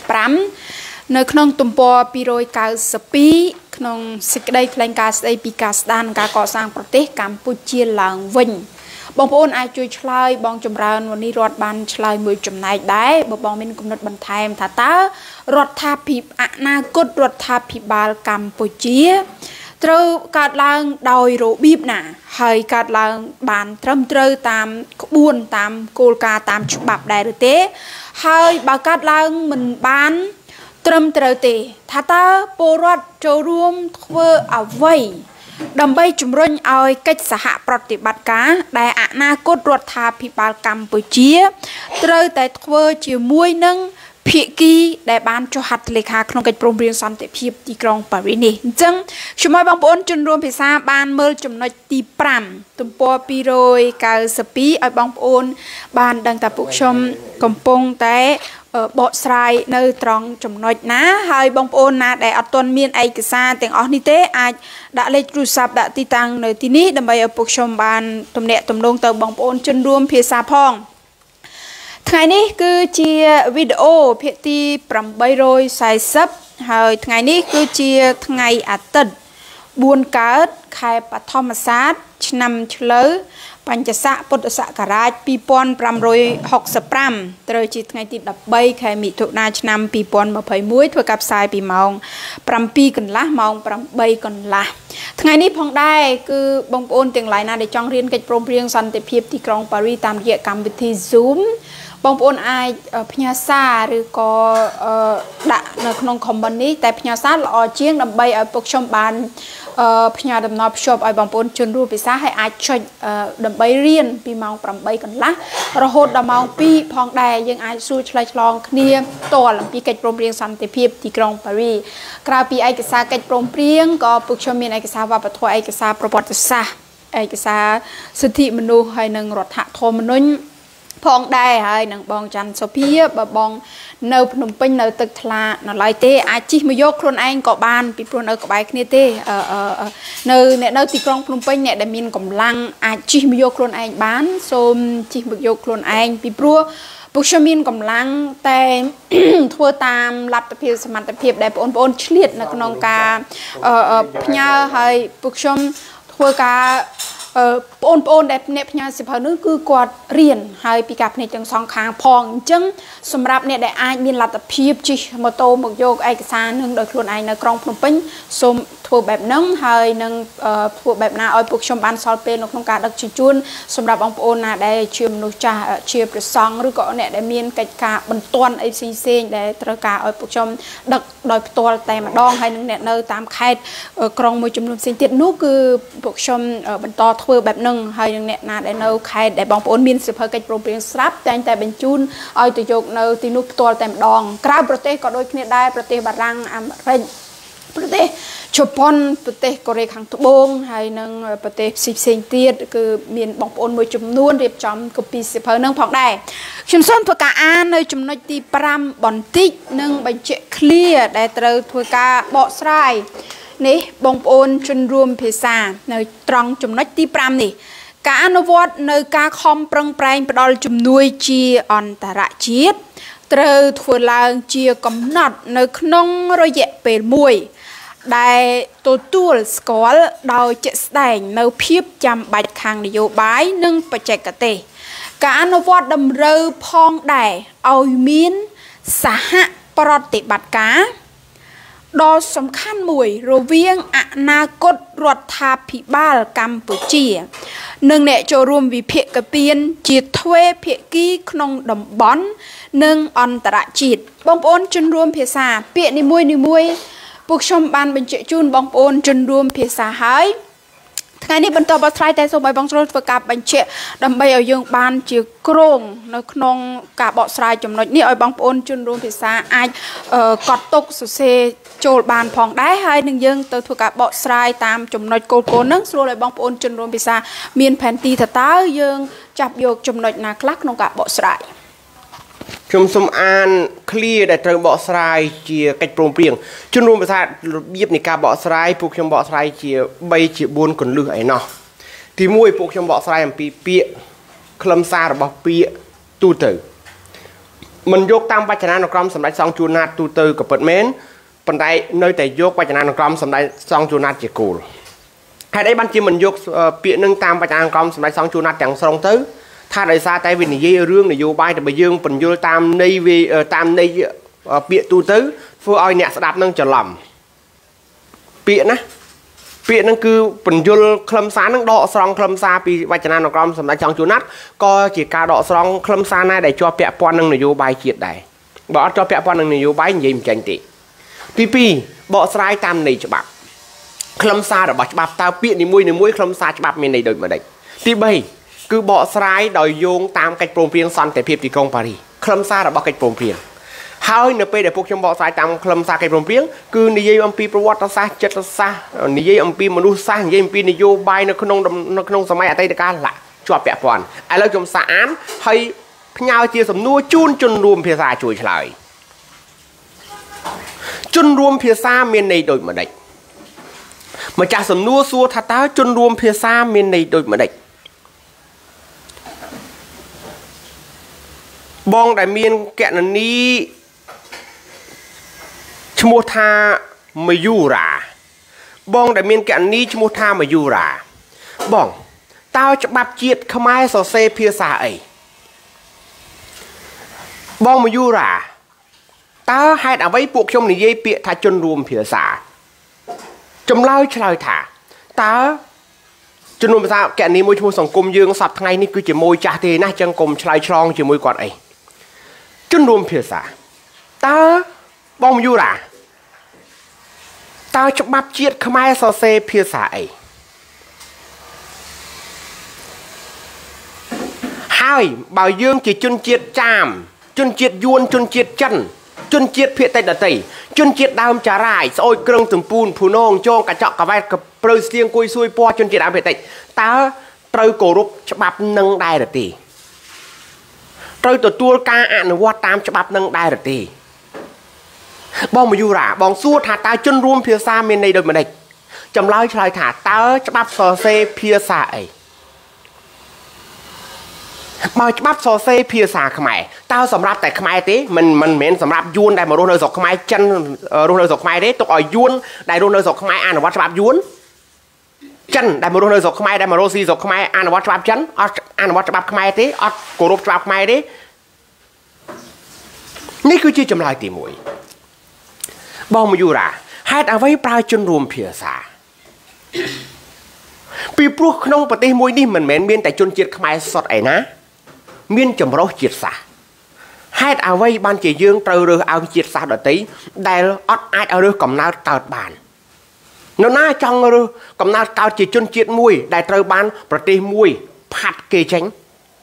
5នៅក្នុងទំព័រពីររយកៅសិបពីរក្នុងសេចក្តីថ្លែងការណ៍ស្តីពីការស្ដារនិងការកសាងប្រទេសកម្ពុជាឡើងវិញបងប្អូនអាចជួយឆ្លើយបងចម្រើនវនីរដ្ឋបានឆ្លើយមួយចំណែកដែរបើបងមានគំនិតបន្ថែមថាតើរដ្ឋាភិបាលអនាគតរដ្ឋាភិបាលកម្ពុជាត្រូវកើតឡើងដោយរបៀបណាហើយកើតឡើងបានត្រឹមត្រូវតាមក្បួនតាមគោលការណ៍តាមច្បាប់ដែរឬទេហើយបើកើតឡើងមិនបានត្រឹមត្រូវទេថាតើពលរដ្ឋចូលរួមធ្វើអ្វីដើម្បីជំរុញឲ្យកិច្ចសហប្រតិបត្តិការដែលអនាគតរដ្ឋាភិបាលកម្ពុជាត្រូវតែធ្វើជាមួយនឹងភាគីដែលបានចុះហត្ថលេខាក្នុងកិច្ចព្រមព្រៀងសន្តិភាពទីក្រុងប៉ារីនេះអញ្ចឹងខ្ញុំឲ្យបងប្អូនជនរួមភាសាបានមើលចំណុចទី5ទំព័រពីររយកៅសិបពីរឲ្យបងប្អូនបានដឹងថាពួកខ្ញុំកំពុងតែបកស្រាយនៅត្រង់ចំណុចណាហើយបងប្អូនណាដែលអត់ទាន់មានឯកសារទាំងអស់នេះទេអាចដាក់លេខទូរស័ព្ទដាក់ទីតាំងនៅទីនេះដើម្បីឲ្យពួកខ្ញុំបានទំនាក់ទំនងទៅបងប្អូនជនរួមភាសាផងថ្ងៃនេះគឺជាវីដេអូភាគទី840ហើយថ្ងៃនេះគឺជាថ្ងៃអាទិត្យ buônកើតខែបឋមសាទឆ្នាំឆ្លូវបញ្ញស័កពុទ្ធសករាជពីរពាន់ប្រាំរយហុកសិបប្រាំត្រូវជាថ្ងៃទីដប់បីខែមិថុនាឆ្នាំពីរពាន់ម្ភៃមួយធ្វើការផ្សាយពីម៉ោងប្រាំពីរកន្លះម៉ោងប្រាំបីកន្លះថ្ងៃនេះផងដែរគឺបងប្អូនទាំងឡាយណាដែលចង់រៀនកិច្ចព្រមព្រៀងសន្តិភាពទីក្រុងប៉ារីសតាមរយៈកម្មវិធី Zoom បងប្អូនអាចផ្ញើសារឬក៏ដាក់នៅក្នុង comment នេះតែផ្ញើសារល្អជាងដើម្បីឲ្យពួកខ្ញុំបានផ្ញើដំណើរភ្ជាប់ឲ្យបងប្អូនជនរួមភាសាហើយអាចចុចដើម្បីរៀនពីម៉ោងប្រាំបីកន្លះរហូតដល់ម៉ោងពីរផងដែរយើងអាចសួរឆ្លើយឆ្លងគ្នាផ្ទាល់អំពីកិច្ចព្រមព្រៀងសន្តិភាពទីក្រុងប៉ារីសក្រៅពីឯកសារកិច្ចព្រមព្រៀងក៏ពួកខ្ញុំមានឯកសារវប្បធម៌ឯកសារប្រវត្តិសាស្ត្រឯកសារសិទ្ធិមនុស្សហើយនិងរដ្ឋធម្មនុញ្ញផងដែរហើយនឹងបងច័ន្ទសុភាបើបងនៅភ្នំពេញនៅទឹកថ្លានៅឡើយទេអាចជិះមកយកខ្លួនឯងក៏បានពីព្រោះនៅក្បែរគ្នាទេនៅអ្នកនៅទីក្រុងភ្នំពេញអ្នកដែលមានកម្លាំងអាចជិះមកយកខ្លួនឯងបានសូមជិះមកយកខ្លួនឯងពីព្រោះពួកខ្ញុំមានកម្លាំងតែធ្វើតាមលទ្ធភាពសមត្ថភាពដែលបងប្អូនឆ្លៀតនៅក្នុងការផ្ញើហើយពួកខ្ញុំធ្វើការបងប្អូនដែលអ្នកផ្ញើសិភៅនោះគឺគាត់រៀនហើយពីការភ្នាក់ទាំងសងខាងផងអញ្ចឹងសម្រាប់អ្នកដែលអាចមានលទ្ធភាពជិះម៉ូតូមកយកឯកសារនឹងដោយខ្លួនឯងនៅក្រុងភ្នំពេញសូមធ្វើបែបហ្នឹងហើយនឹងធ្វើបែបណាឲ្យពួកខ្ញុំបានសល់ពេលនៅក្នុងការដឹកជញ្ជូនសម្រាប់បងប្អូនណាដែលជាមនុស្សចាស់ជាព្រះសង្ឃឬក៏អ្នកដែលមានកិច្ចការបន្ទាន់អីផ្សេងៗដែលត្រូវការឲ្យពួកខ្ញុំដឹកដោយផ្ទាល់តែម្ដងហើយនឹងអ្នកនៅតាមខេត្តក្រុងមួយចំនួនផ្សេងទៀតនោះគឺពួកខ្ញុំបន្តធ្វើបែបហ្នឹងហើយនឹងអ្នកណាដែលនៅខេត្តដែលបងប្អូនមានសិភៅកិច្ចព្រមព្រៀងស្រាប់តែងតែបញ្ជូនឲ្យទៅយកនៅទីនោះផ្ទាល់តែម្ដងក្រៅប្រទេសក៏ដូចគ្នាដែរប្រទេសបារាំងអាមេរិកប្រទេសជប៉ុនប្រទេសកូរ៉េខាងត្បូងហើយនឹងប្រទេសផ្សេងផ្សេងទៀតគឺមានបងប្អូនមួយចំនួនរៀបចំកូពីសិភៅនឹងផងដែរខ្ញុំសូមធ្វើការអាននៅចំណុចទីប្រាំបន្តិចនិងបញ្ជាក់ clear ដែលត្រូវធ្វើការបកស្រាយនេះបងប្អូនជនរួមភាសានៅត្រង់ចំណុចទីប្រាំនេះការអនុវត្តនៅការខំប្រឹងប្រែងផ្ដល់ជំនួយជាអន្តរជាតិត្រូវធ្វើឡើងជាកំណត់នៅក្នុងរយៈពេលមួយដែលទទួលស្គាល់ដោយជាក់ស្ដែងនៅភាពចាំបាច់ខាងនយោបាយនិងបច្ចេកទេសការអនុវត្តតម្រូវផងដែរឲ្យមានសហប្រតិបត្តិការដ៏សំខាន់មួយរវាងអនាគតរដ្ឋាភិបាលកម្ពុជានិងអ្នកចូលរួមវិភាគពានជាទ្វេភាគីក្នុងតំបន់និងអន្តរជាតិបងប្អូនជនរួមភាសាពាក្យនីមួយនីមួយពួកខ្ញុំបានបញ្ជាក់ជូនបងប្អូនជនរួមភាសាហើយថ្ងៃនេះបន្តបកស្រាយតែសូមឲ្យបងស្រួលធ្វើការបញ្ជាក់ដើម្បីឲ្យយើងបានជាគ្រងនៅក្នុងការបកស្រាយចំណុចនេះឲ្យបងប្អូនជនរួមភាសាអាចកត់ទុកសរសេរចូលបានផងដែរហើយនឹងយើងទៅធ្វើការបកស្រាយតាមចំណុចគោលគោលហ្នឹងស្រួលឲ្យបងប្អូនជនរួមភាសាមានផែនទីថាតើយើងចាប់យកចំណុចណាខ្លះក្នុងការបកស្រាយខ្ញុំសូមអាន clear ដែលត្រូវបកស្រាយជាកិច្ចព្រមព្រៀងជនរួមភាសារបៀបនៃការបកស្រាយពួកខ្ញុំបកស្រាយជាបីជាបួនកន្លឹះឯណោះទីមួយពួកខ្ញុំបកស្រាយអំពីពាក្យខ្លឹមសាររបស់ពាក្យទូទៅមិនយកតាមវចនានុក្រមសម្ដេចសង្ឃជួនណាតទូទៅក៏ពិតមែនប៉ុន្តែនៅតែយកវចនានុក្រមសម្ដេចសង្ឃជួនណាតជាគោលហេតុអីបានជាមិនយកពាក្យនឹងតាមវចនានុក្រមសម្ដេចសង្ឃជួនណាតទាំងស្រុងទៅថាដោយសារតែវានិយាយរឿងនយោបាយតែបើយើងបញ្យល់តាមន័យវាតាមន័យពាក្យទូទៅធ្វើឲ្យអ្នកស្ដាប់នឹងច្រឡំពាក្យណាពាក្យហ្នឹងគឺបញ្យល់ខ្លឹមសារហ្នឹងដកស្រង់ខ្លឹមសារពីវចនានុក្រមសម្ដេចចောင်းជួនណាត់ក៏ជាការដកស្រង់ខ្លឹមសារណាដែលជាប់ពាក់ព័ន្ធនឹងនយោបាយជាតិដែរបើអត់ជាប់ពាក់ព័ន្ធនឹងនយោបាយនិយាយមិនចាញ់ទេទីពីរបកស្រាយតាមន័យច្បាប់ខ្លឹមសាររបស់ច្បាប់តើពាក្យនីមួយនីមួយខ្លឹមសារច្បាប់មានន័យដូចម្ដេចទីបីគឺបកស្រាយដោយយោងតាមកិច្ចព្រមព្រៀងសន្តិភាពទីក្រុងប៉ារីសខ្លឹមសាររបស់កិច្ចព្រមព្រៀងហើយនៅពេលដែលពួកខ្ញុំបកស្រាយតាមខ្លឹមសារកិច្ចព្រមព្រៀងគឺនិយាយអំពីប្រវត្តិសាស្ត្រចិត្តសាស្ត្រនិយាយអំពីមនុស្សសាស្ត្រនិយាយអំពីនយោបាយនៅក្នុងនៅក្នុងសម័យអតីតកាលជាប់ពាក់ព័ន្ធឥឡូវខ្ញុំសាកអានហើយផ្ញើជាសំណួរជូនជនរួមភាសាជួយឆ្លើយជនរួមភាសាមានន័យដូចម្ដេចម្ចាស់សំណួរសួរថាតើជនរួមភាសាមានន័យដូចម្ដេចបងដែលមានគណនីឈ្មោះថាមយូរ៉ាបងដែលមានកណនីឈ្មោះថាមយូរ៉ាបងតើច្បាប់ជាតិខ្មែរសរសេរភាសាអីបងមយូរ៉ាតើហេតុអ្វីពួកខ្ញុំនិយាយពាក្យថាជនរួមភាសាចម្លើយឆ្លើយថាតើជនរួមភាសាកណនីមួយឈ្មោះសង្គមយើងសប្តាហ៍ថ្ងៃនេះគឺជាមួយចាស់ទេណាចឹងកុំឆ្លើយឆ្លងជាមួយគាត់អីជនរួមភាសាតើបងមយូរ៉ាតើច្បាប់ជាតិខ្មែរសរសេរភាសាអីហើយបើយើងជាជនជាតិចាមជនជាតិយួនជនជាតិចិនជនជាតិភាគតិចដទៃជនជាតិដើមចារាយស្អុយក្រឹងទំពូនភូនងចងកញ្ចក់កវ៉ែតកព្រៅស្ទៀងគួយស៊ួយពណ៌ជនជាតិដើមភាគតិចតើត្រូវគោរពច្បាប់នឹងដែរទេត្រូវទទួលការអនុវត្តតាមច្បាប់នឹងដែរទេបងមយូរ៉ាបងសួរថាតើជនរួមភាសាមានន័យដូចម្ដេចចម្លើយឆ្លើយថាតើច្បាប់សរសេរភាសាអីបើច្បាប់សរសេរភាសាខ្មែរតើសម្រាប់តែខ្មែរទេមិនមិនមែនសម្រាប់យួនដែលមករស់នៅស្រុកខ្មែរចិនរស់នៅស្រុកខ្មែរទេទុកឲ្យយួនដែលរស់នៅស្រុកខ្មែរអនុវត្តច្បាប់យួនចិនដែលមករស់នៅស្រុកខ្មែរដែលមករស់ស៊ីស្រុកខ្មែរអនុវត្តច្បាប់ចិនអត់អនុវត្តច្បាប់ខ្មែរទេអត់គោរពច្បាប់ខ្មែរទេនេះគឺជាចម្លើយទីមួយបងមយូរ៉ាហេតុអ្វីប្រើជនរួមភាសាពីព្រោះក្នុងប្រទេសមួយនេះមិនមែនមានតែជនជាតិខ្មែរសុទ្ធឯណាមានចម្រុះជាតិសាសន៍ហេតុអ្វីបានជាយើងត្រូវរើសអើងជាតិសាសន៍ដទៃដែលអត់អាចឲ្យរើសកំណើតកើតបាននរណាចង់រើសកំណើតកើតជាជនជាតិមួយដែលត្រូវបានប្រទេសមួយផាត់គេចេញ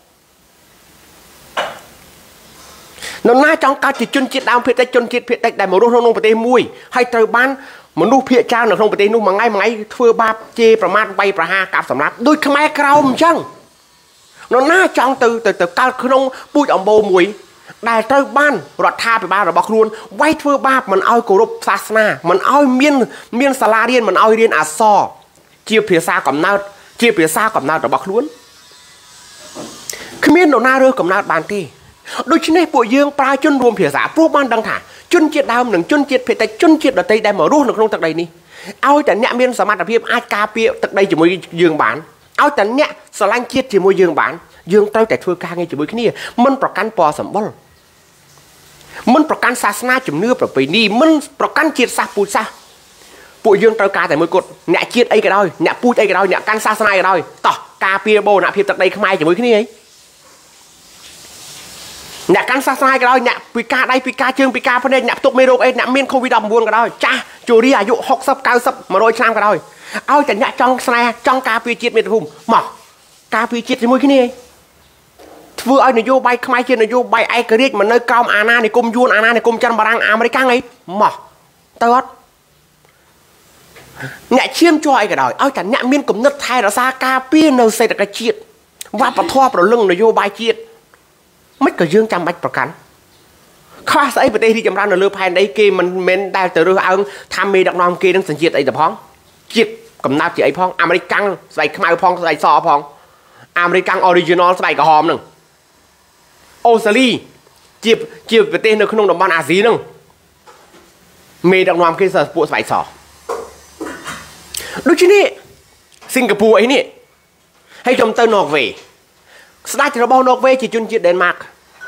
នរណាចង់កើតជាជនជាតិដើមភាគតិចជនជាតិភាគតិចដែលមករស់ក្នុងប្រទេសមួយហើយត្រូវបានមនុស្សភាគច្រើននៅក្នុងប្រទេសនោះមួយថ្ងៃមួយថ្ងៃធ្វើបាបជេរប្រមាថវាយប្រហារកាប់សម្លាប់ដូចខ្មែរក្រោមអញ្ចឹងនរណាចង់ទៅទៅទៅកើតក្នុងពូជអម្បូរមួយដែលត្រូវបានរដ្ឋាភិបាលរបស់ខ្លួនវាយធ្វើបាបមិនឲ្យគោរពសាសនាមិនឲ្យមានមានសាលារៀនមិនឲ្យរៀនអក្សរជាភាសាកំណើតជាភាសាកំណើតរបស់ខ្លួនគ្មាននរណារើសកំណើតបានទេដូច្នេះពួកយើងប្រើជនរួមភាសាព្រោះបានដឹងថាជនជាតិដើមនិងជនជាតិភាគតិចជនជាតិដទៃដែលមករស់នៅក្នុងទឹកដីនេះឲ្យតែអ្នកមានសមត្ថភាពអាចការពារទឹកដីជាមួយយើងបានឲ្យតែអ្នកស្រឡាញ់ជាតិជាមួយយើងបានយើងត្រូវតែធ្វើការងារជាមួយគ្នាមិនប្រកាន់ពណ៌សម្បុរមិនប្រកាន់សាសនាជំនឿប្រពៃណីមិនប្រកាន់ជាតិសាសន៍ពូជសាសន៍ពួកយើងត្រូវការតែមួយគត់អ្នកជាតិអីក៏ដោយអ្នកពូជអីក៏ដោយអ្នកកាន់សាសនាក៏ដោយតោះការពារបូរណភាពទឹកដីខ្មែរជាមួយគ្នាអីអ្នកកាន់សាសនាក៏ដោយអ្នកពិការដៃពិការជើងពិការភ្នែកអ្នកផ្ទុកមេរោគអេដអ្នកមាន កូវីដ ដប់ប្រាំបួន ក៏ដោយចាស់ជរាអាយុ ហុកសិប កៅសិប មួយរយ ឆ្នាំក៏ដោយឲ្យតែអ្នកចង់ស្នេហ៍ចង់ការពារជាតិមាតុភូមិមកការពារជាតិជាមួយគ្នាធ្វើឲ្យនយោបាយខ្មែរជានយោបាយឯករាជ្យមិននៅក្រោមអាណានិគមយួនអាណានិគមចិនបារាំងអាមេរិកអីមកទៅអត់អ្នកឈាមជ័រអីក៏ដោយឲ្យតែអ្នកមានគំនិតថែរក្សាការពារនៅសេដ្ឋកិច្ចជាតិវប្បធម៌ប្រលឹងនយោបាយជាតិមិនក៏យើងចាំបាច់ប្រកាន់ខ្វះស្អីប្រទេសរីចម្រើននៅលើផែនដីគេមិនមែនដែលទៅរើសអើងថាមេដឹកនាំគេនឹងសញ្ជាតិអីទៅផងជាតិកំណើតជាអីផងអាមេរិកកាំងស្បែកខ្មៅផងស្បែកសផងអាមេរិកកាំង original ស្បែកក្រហមហ្នឹងអូស្ត្រាលីជាជាប្រទេសនៅក្នុងតំបន់អាស៊ីហ្នឹងមេដឹកនាំគេសពួកស្បែកសដូច្នេះសិង្ហបុរីអីនេះហើយខ្ញុំទៅន័រវេស្ដេចរបស់ន័រវេជាជនជាតិដេនម៉ាក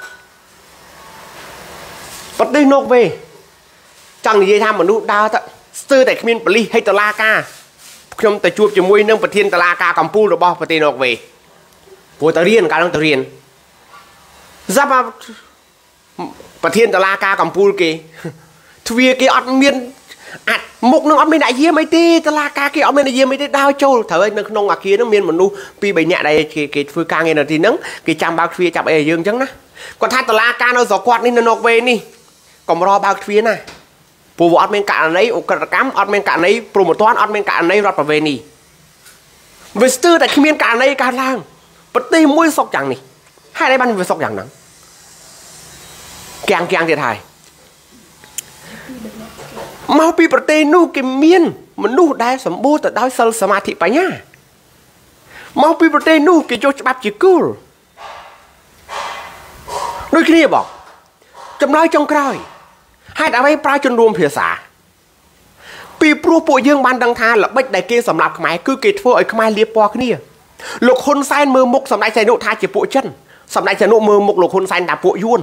ប្រទេសន័រវេចង់និយាយថាមនុស្សដើរទៅស្ទើរតែគ្មានប៉ូលីសហេតុតុលាការខ្ញុំទៅជួបជាមួយនឹងប្រធានតុលាការកំពូលរបស់ប្រទេសន័រវេព្រោះទៅរៀនកាលនោះទៅរៀនចាប់ប្រធានតុលាការកំពូលគេទ្វារគេអត់មានអាចមុខនឹងអត់មានអ្នកយាមអីទេតុលាការគេអត់មានអ្នកយាមអីទេដើរចូលត្រូវឲ្យនៅក្នុងអាគារហ្នឹងមានមនុស្សពីរបីនាក់ដែលគេគេធ្វើការងារនៅទីហ្នឹងគេចាំបើកទ្វារចាប់អីឲ្យយើងអញ្ចឹងណាគាត់ថាតុលាការនៅស្រុកគាត់នេះនៅន័រវេនេះកំរបើកទ្វារណាព្រោះអត់មានករណីអក្រិតកម្មអត់មានករណីព្រមត្តនអត់មានករណីរដ្ឋប្រវេណីវាស្ទើរតែគ្មានករណីកើតឡើងប្រទេសមួយសុកយ៉ាងនេះហេតុអីបានវាសុកយ៉ាងហ្នឹងកៀងកៀងទៀតហើយមកពីប្រទេសនោះគេមានមនុស្សដែលសម្បូរទៅដោយសិលសមាធិបញ្ញាមកពីប្រទេសនោះគេយកច្បាប់ជាគោលដូចគ្នាបងចម្លើយចុងក្រោយហេតុអ្វីប្រើជនរួមភាសាពីព្រោះពួកយើងបានដឹងថាល្បិចដែលគេសម្រាប់ខ្មែរគឺគេធ្វើឲ្យខ្មែរលៀបពណ៌គ្នាលោកហ៊ុនសែនមើលមុខសម្ដេចសីហនុថាជាពួកចិនសម្ដេចសីហនុមើលមុខលោកហ៊ុនសែនថាពួកយួន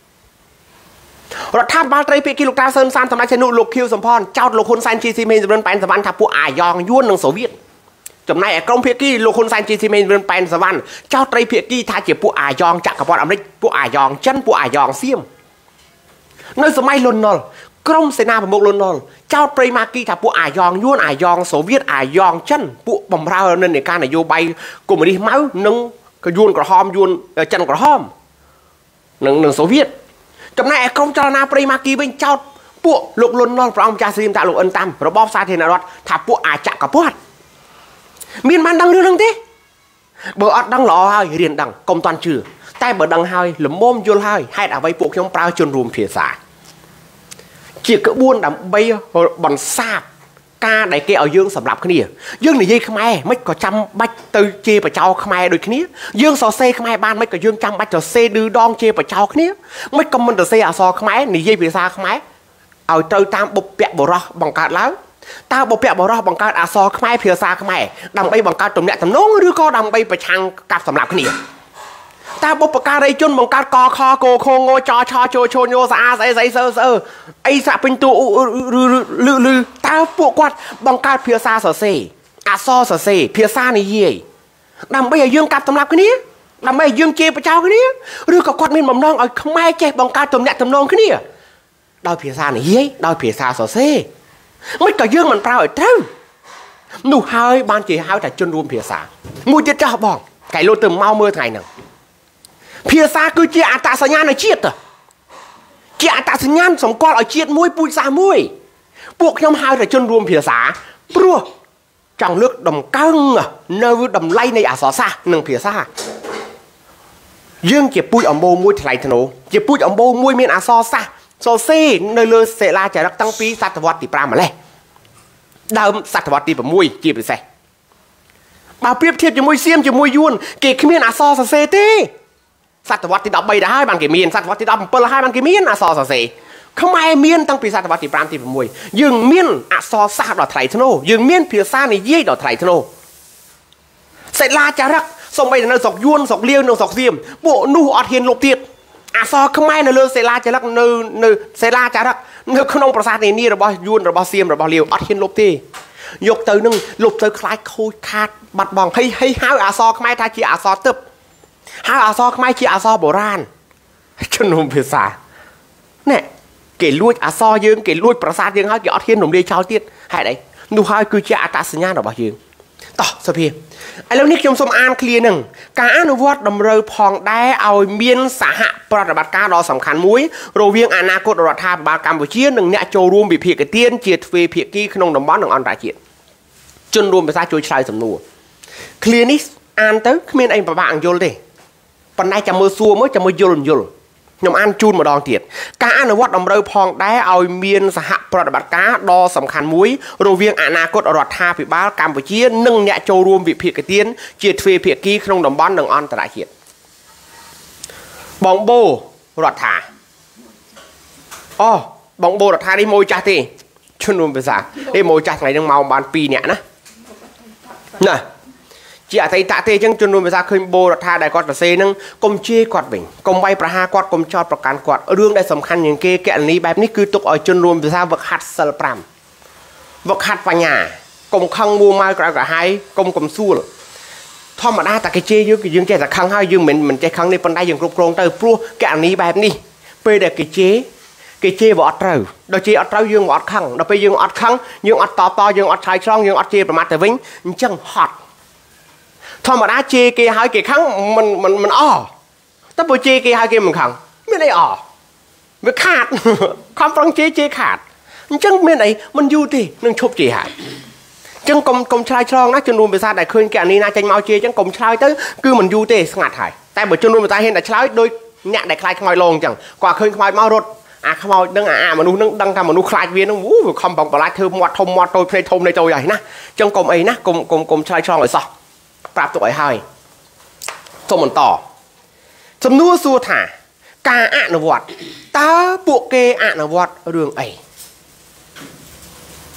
រដ្ឋាភិបាលត្រីភាគីលោកតាសឿនសានសម្ដេចសីហនុលោកខៀវសំផនចោទលោកហ៊ុនសែនជាស៊ីមេនសម្រិនប៉ែនសវណ្ណថាពួកអាយ៉ងយួននិងសូវៀតចំណែកឯក្រុមភាគីលោកហ៊ុនសែនជាស៊ីមេនសម្រិនប៉ែនសវណ្ណចោទត្រីភាគីថាជាពួកអាយ៉ងចក្រពត្តិអាមេរិកពួកអាយ៉ងចិនពួកអាយ៉ងសៀមនៅសម័យលន់នល់ក្រុមសេនាប្រមុខលន់នល់ចោទព្រៃម៉ាគីថាពួកអាយ៉ងយួនអាយ៉ងសូវៀតអាយ៉ងចិនពួកបំរើនិន្នាការនយោបាយកុម្មុយនីសម៉ៅនិងយួនក្រហមយួនចិនក្រហមនិងនិងសូវៀតចំណែកឯក្រុមចលនាព្រៃម៉ាគីវិញចោទពួកលោកលន់នល់ព្រះអង្គម្ចាស់ស្រីមតាលោកអិនតាមរបបសាធារណរដ្ឋថាពួកអាចក្រពត្តិមានបានដឹងរឿងហ្នឹងទេបើអត់ដឹងល្អហើយរៀនដឹងកុំតាន់ជឿតែបើដឹងហើយល្មមយល់ហើយហេតុអ្វីពួកខ្ញុំប្រើជនរួមភាសាជាក្បួនដើម្បីបន្សាបការដែលគេឲ្យយើងសម្រាប់គ្នាយើងនិយាយខ្មែរមិនក៏ចាំបាច់ទៅជេរបចោខ្មែរដូចគ្នាយើងសរសេរខ្មែរបានមិនក៏យើងចាំបាច់សរសេរឌឺដងជេរបចោគ្នាមិនក៏មិនសរសេរអក្សរខ្មែរនិយាយភាសាខ្មែរឲ្យត្រូវតាមបុព្វបុរសបង្កើតឡើងតើបុព្វបុរសបង្កើតអក្សរខ្មែរភាសាខ្មែរដើម្បីបង្កើតទំនាក់ទំនងឬក៏ដើម្បីប្រឆាំងកាប់សម្លាប់គ្នាតើបុព្វការីជនបង្កើតកខកខងចឆជជញោសាស្អីស្អីសើសើអីសាក់ពេញតួឬឬតើពួកគាត់បង្កើតភាសាសរសេរអក្សរសរសេរភាសានិយាយដើម្បីឲ្យយើងកាប់សម្លាប់គ្នាដើម្បីឲ្យយើងជេរបចោគ្នាឬក៏គាត់មានបំណងឲ្យខ្មែរចេះបង្កើតទំនាក់ទំនងគ្នាដោយភាសានិយាយដោយភាសាសរសេរមិនក៏យើងមិនប្រើឲ្យត្រូវនោះហើយបានជាហៅថាជនរួមភាសាមួយទៀតចាស់បងកែលោទៅមកមើលថ្ងៃហ្នឹងភាសាគឺជាអត្តសញ្ញាណនៃជាតិជាអត្តសញ្ញាណសម្គាល់ឲ្យជាតិមួយពូជសាសន៍មួយពួកខ្ញុំហៅថាជនរួមភាសាព្រោះចង់លើកតម្កើងនៅតម្លៃនៃអក្សរសាស្ត្រនិងភាសាយើងជាពូជអម្បូរមួយថ្លៃថ្នូរជាពូជអម្បូរមួយមានអក្សរសាស្ត្រសរសេរនៅលើសិលាចារឹកតាំងពីសតវត្សទីប្រាំម្លេះដើមសតវត្សទី៦ជាពិសេសបើប្រៀបធៀបជាមួយសៀមជាមួយយួនគេគ្មានអក្សរសរសេរទេសតវត្សទីដប់បីដែរហើយបានគេមានសតវត្សទីដប់៧ហើយបានគេមានអក្សរសរសេរខ្មែរមានតាំងពីសតវត្សទីប្រាំទី៦យើងមានអក្សរសាស្ត្រដ៏ថ្លៃថ្នូរយើងមានភាសានិយាយដ៏ថ្លៃថ្នូរសិលាចារឹកសូម្បីតែនៅស្រុកយួនស្រុកលាវនិងស្រុកសៀមពួកនោះអត់ហ៊ានលុបទៀតអក្សរខ្មែរនៅលើសិលាចារឹកនៅនៅសិលាចារឹកនៅក្នុងប្រាសាទនានារបស់យួនរបស់សៀមរបស់លាវអត់ហ៊ានលុបទេយកទៅនឹងលុបទៅខ្លាចខូចខាតបាត់បង់ហើយហើយហៅអក្សរខ្មែរថាជាអក្សរទិព្វហៅអក្សរខ្មែរជាអក្សរបុរាណជំនុំភាសាណែគេលួចអក្សរយើងគេលួចប្រាសាទយើងហើយគេអត់ហ៊ានរំលាយចោលទៀតហេតុអីនោះហើយគឺជាអត្តសញ្ញាណរបស់យើងតោះសុភាឥឡូវនេះខ្ញុំសូមអានឃ្លានឹងការអនុវត្តតម្រូវផងដែរឲ្យមានសហប្រតិបត្តិការដ៏សំខាន់មួយរវាងអនាគតរដ្ឋាភិបាលកម្ពុជានិងអ្នកចូលរួមវិភាគទានជាទ្វេភាគីក្នុងតំបន់និងអន្តរជាតិជនរួមភាសាជួយឆ្លើយសំណួរឃ្លានេះអានទៅគ្មានអីពិបាកយល់ទេប៉ុន្តែចាំមើលសួរមើលចាំមើលយល់យល់ខ្ញុំអានជូនម្ដងទៀតការអនុវត្តតម្រូវផងដែរឲ្យមានសហប្រតិបត្តិការដ៏សំខាន់មួយរវាងអនាគតរដ្ឋាភិបាលកម្ពុជានិងអ្នកចូលរួមវិភាគទានជាទ្វេភាគីក្នុងតំបន់និងអន្តរជាតិបងបូរដ្ឋាអូបងបូរដ្ឋានេះមួយចាស់ទេជនរួមភាសានេះមួយចាស់ថ្ងៃហ្នឹងមកបានពីរនាក់ណាណាជាអតីតទេអញ្ចឹងជនរួមភាសាឃើញបូរដ្ឋាដែលគាត់សរសេរហ្នឹងកុំជេរគាត់វិញកុំវាយប្រហារគាត់កុំចោទប្រកាន់គាត់រឿងដែលសំខាន់ជាងគេកណនីបែបនេះគឺទុកឲ្យជនរួមភាសាវឹកហាត់សិលប្រាំវឹកហាត់បញ្ញាកុំខឹងមួម៉ៅក្រៅក្រហាយកុំកុំសួលធម្មតាតែគេជេរយើងគឺយើងចេះតែខឹងហើយយើងមិនមិនចេះខឹងនេះប៉ុន្តែយើងគ្រប់គ្រងទៅព្រោះកណនីបែបនេះពេលដែលគេជេរគេជេរវាអត់ត្រូវដល់ជេរអត់ត្រូវយើងអត់ខឹងដល់ពេលយើងអត់ខឹងយើងអត់តបតយើងអត់ឆាយឆ្លងយើងអត់ជេរប្រមាថទៅវិញអញ្ចឹងហត់ធម្មតាជេរគេឲ្យគេខឹងមិនមិនមិនអតែបើជេរគេឲ្យគេមិនខឹងមានអីអវាខាតខំប្រឹងជេរជេរខាតអញ្ចឹងមានអីមិនយូរទេនឹងឈប់ជេរហើយអញ្ចឹងកុំកុំឆ្លើយឆ្លងណាជនរួមភាសាដែលឃើញកណនីណាចេញមកជេរអញ្ចឹងកុំឆ្លើយទៅគឺមិនយូរទេស្ងាត់ហើយតែបើជនរួមភាសាហ៊ានតែឆ្លើយដោយអ្នកដែលខ្លាចខ្មោចលងអញ្ចឹងគាត់ឃើញខ្មោចមករត់អាខ្មោចនឹងអាមនុស្សនឹងដឹងថាមនុស្សខ្លាចវានឹងអូវាខំបងបន្លាចធ្វើមាត់ធំមាត់តូចភ្នែកធំនៃតូចហើយណាអញ្ចឹងកុំអីណាកុំកុំកុំឆ្លើយឆ្លងឲ្យសោះប្រាប់ទុកឲ្យហើយសូមបន្តសំណួរសួរថាការអនុវត្តតើពួកគេអនុវត្តរឿងអី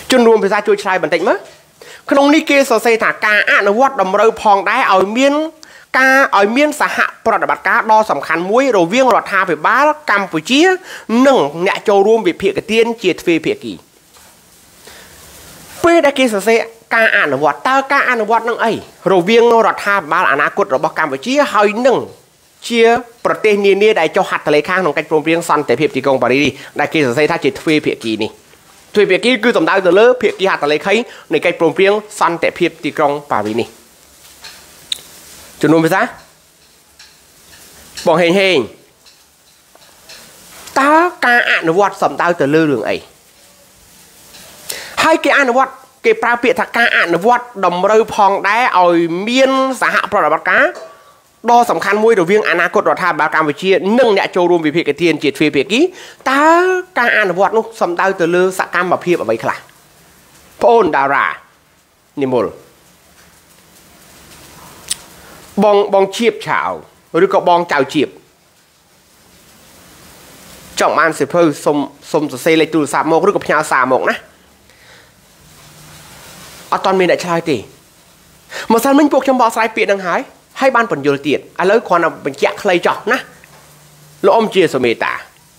ជនរួមភាសាជួយឆ្លើយបន្តិចមើលក្នុងនេះគេសរសេរថាការអនុវត្តតម្រូវផងដែរឲ្យមានការឲ្យមានសហប្រតិបត្តិការដ៏សំខាន់មួយរវាងរដ្ឋាភិបាលកម្ពុជានិងអ្នកចូលរួមវិភាគទានជាទ្វេភាគីពេលដែលគេសរសេរការអនុវត្តតើការអនុវត្តនឹងអីរវាងរដ្ឋាភិបាលអនាគតរបស់កម្ពុជាហើយនឹងជាប្រទេសនានាដែលចុះហត្ថលេខាក្នុងកិច្ចព្រមព្រៀងសន្តិភាពទីក្រុងប៉ារីសដែលគេសរសេរថាជាទ្វេភាគីនេះទ្វេភាគីគឺសំដៅទៅលើភាគីហត្ថលេខីនៃកិច្ចព្រមព្រៀងសន្តិភាពទីក្រុងប៉ារីសនេះជំនុំភាសាបងហេងហេងតើការអនុវត្តសំដៅទៅលើរឿងអីហើយគេអនុវត្តគេប្រើពាក្យថាការអនុវត្តតម្រូវផងដែរឲ្យមានសហប្រតិបត្តិការដ៏សំខាន់មួយរវាងអនាគតរដ្ឋាភិបាលកម្ពុជានិងអ្នកចូលរួមវិភាគទានជាទ្វេភាគីតើការអនុវត្តនោះសំដៅទៅលើសកម្មភាពអ្វីខ្លះបងអូនតារានិមលបងបងជៀបឆាវឬក៏បងចៅជៀបចង់បានសិភៅសុំសុំសរសេរលេខទូរស័ព្ទមកឬក៏ផ្ញើសារមកណាអត់ទាន់មានអ្នកឆ្លើយទេម្សិលមិញពួកខ្ញុំបកស្រាយពាក្យនឹងហើយហើយបានបញ្យល់ទៀតឥឡូវគ្រាន់តែបញ្ជាក់ខ្លីចោះណាលោកអ៊ំជាសមេតា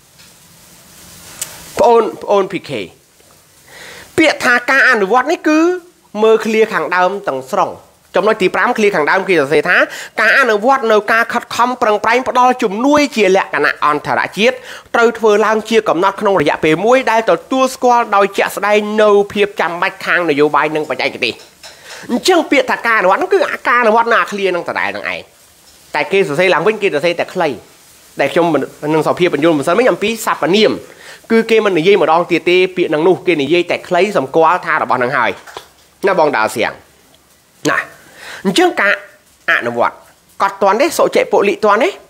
បងអូនបងអូន พี เค ពាក្យថាការអនុវត្តនេះគឺមើលឃ្លាខាងដើមទាំងស្រុងចំណុចទី5ឃ្លាខាងដើមគេសរសេរថាការអនុវត្តនៅការខិតខំប្រឹងប្រែងផ្ដល់ជំនួយជាលក្ខណៈអន្តរជាតិត្រូវធ្វើឡើងជាកំណត់ក្នុងរយៈពេលមួយដែលទទួលស្គាល់ដោយជាក់ស្ដែងនៅភាពចាំបាច់ខាងនយោបាយនិងបច្ចេកទេសអញ្ចឹងពាក្យថាការអនុវត្តនោះគឺការអនុវត្តនៅអាឃ្លានឹងដដែលនឹងឯងតែគេសរសេរឡើងវិញគេសរសេរតែខ្លីដែលខ្ញុំនឹងសភាបញ្យល់មិនសិនមិញអំពីសព្វនាមគឺគេមិននិយាយម្ដងទៀតទេពាក្យនឹងនោះគេនិយាយតែខ្លីសម្គាល់ថារបស់នឹងហើយណាបងដាល់សៀងណាអញ្ចឹងការអនុវត្តកត់តាន់ទេសុចេពុលិតាន់ទេ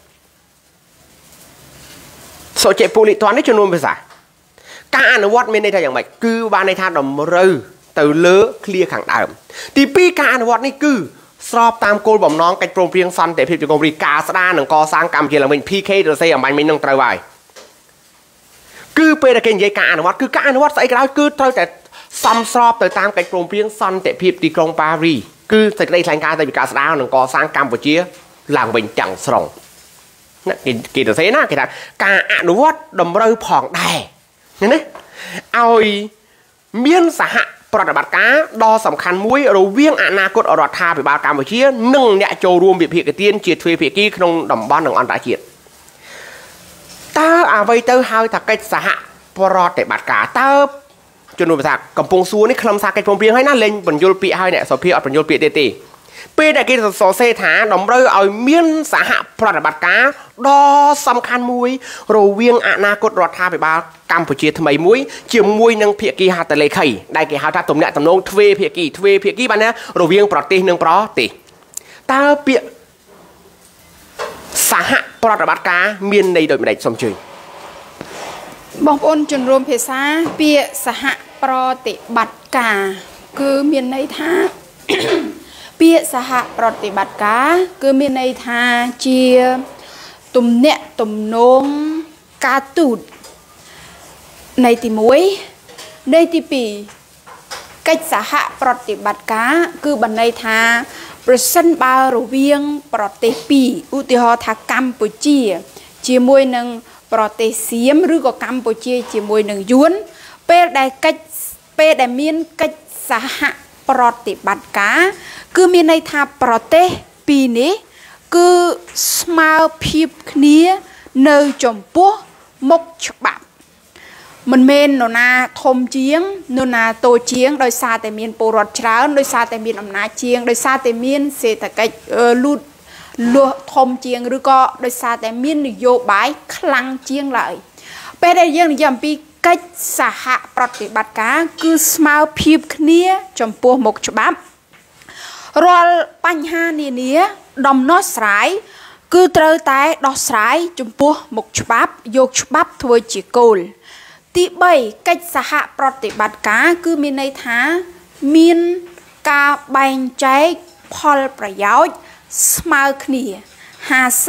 សុចេពុលិតាន់នេះជំនុំភាសាការអនុវត្តមានន័យថាយ៉ាងម៉េចគឺបានន័យថាតម្រូវទៅលើឃ្លាខាងដើមទីពីរការអនុវត្តនេះគឺស្របតាមគោលបំណងកិច្ចព្រមព្រៀងសន្តិភាពទីក្រុងប៉ារីសការស្ដារនិងកសាងកម្ពុជាឡើងវិញ พี เค ទៅសេអំបញ្ញមិញនឹងត្រូវហើយគឺពេលដែលគេនិយាយការអនុវត្តគឺការអនុវត្តស្អីក៏ដោយគឺត្រូវតែសមស្របទៅតាមកិច្ចព្រមព្រៀងសន្តិភាពទីក្រុងប៉ារីសគឺសេចក្តីថ្លែងការណ៍ទៅពីការស្ដារនិងកសាងកម្ពុជាឡើងវិញទាំងស្រុងណាគេគេទៅសេណាគេថាការអនុវត្តតម្រូវផងដែរឃើញទេឲ្យមានសហប្រតិបត្តិការដ៏សំខាន់មួយរវាងអនាគតរដ្ឋាភិបាលកម្ពុជានិងអ្នកចូលរួមវិភាគទានជាទ្វេភាគីក្នុងតំបន់និងអន្តរជាតិតើអ្វីទៅហៅថាកិច្ចសហប្រតិបត្តិការតើជំនុំភាសាកំពុងសួរនេះខ្លឹមសារកិច្ចព្រមព្រៀងហើយណាលេងបញ្យល់ពាក្យហើយអ្នកសភាអត់បញ្យល់ពាក្យទេទេពេលដែលគេសរសេរថាតម្រូវឲ្យមានសហប្រតិបត្តិការដ៏សំខាន់មួយរវាងអនាគតរដ្ឋាភិបាលកម្ពុជាថ្មីមួយជាមួយនឹងភាគីហត្ថលេខីដែលគេហៅថាទំនាក់ទំនងទ្វេភាគីទ្វេភាគីបានណារវាងប្រទេសនិងប្រទេសតើពាក្យសហប្រតិបត្តិការមានន័យដូចម្ដេចសូមជួយបងប្អូនជនរួមភាសាពាក្យសហប្រតិបត្តិការគឺមានន័យថាពាក្យសហប្រតិបត្តិការគឺមានន័យថាជាទំនាក់ទំនងការទូតន័យទីមួយន័យទីពីរកិច្ចសហប្រតិបត្តិការគឺបានន័យថាប្រសិនបើរវាងប្រទេសពីរឧទាហរណ៍ថាកម្ពុជាជាមួយនឹងប្រទេសសៀមឬក៏កម្ពុជាជាមួយនឹងយួនពេលដែលកិច្ចពេលដែលមានកិច្ចសហប្រតិបត្តិការគឺមានន័យថាប្រទេសពីរនេះគឺស្មើភាពគ្នានៅចំពោះមុខច្បាប់មិនមែននរណាធំជាងនរណាតូចជាងដោយសារតែមានពលរដ្ឋច្រើនដោយសារតែមានអំណាចជាងដោយសារតែមានសេដ្ឋកិច្ចលូតលាស់ធំជាងឬក៏ដោយសារតែមាននយោបាយខ្លាំងជាងឡើយពេលដែលយើងនិយាយអំពីកិច្ចសហប្រតិបត្តិការគឺស្មើភាពគ្នាចំពោះមុខច្បាប់រាល់បញ្ហានានាដំណោះស្រាយគឺត្រូវតែដោះស្រាយចំពោះមុខច្បាប់យកច្បាប់ធ្វើជាគោលទីបីកិច្ចសហប្រតិបត្តិការគឺមានន័យថាមានការបែងចែកផលប្រយោជន៍ស្មើគ្នា 50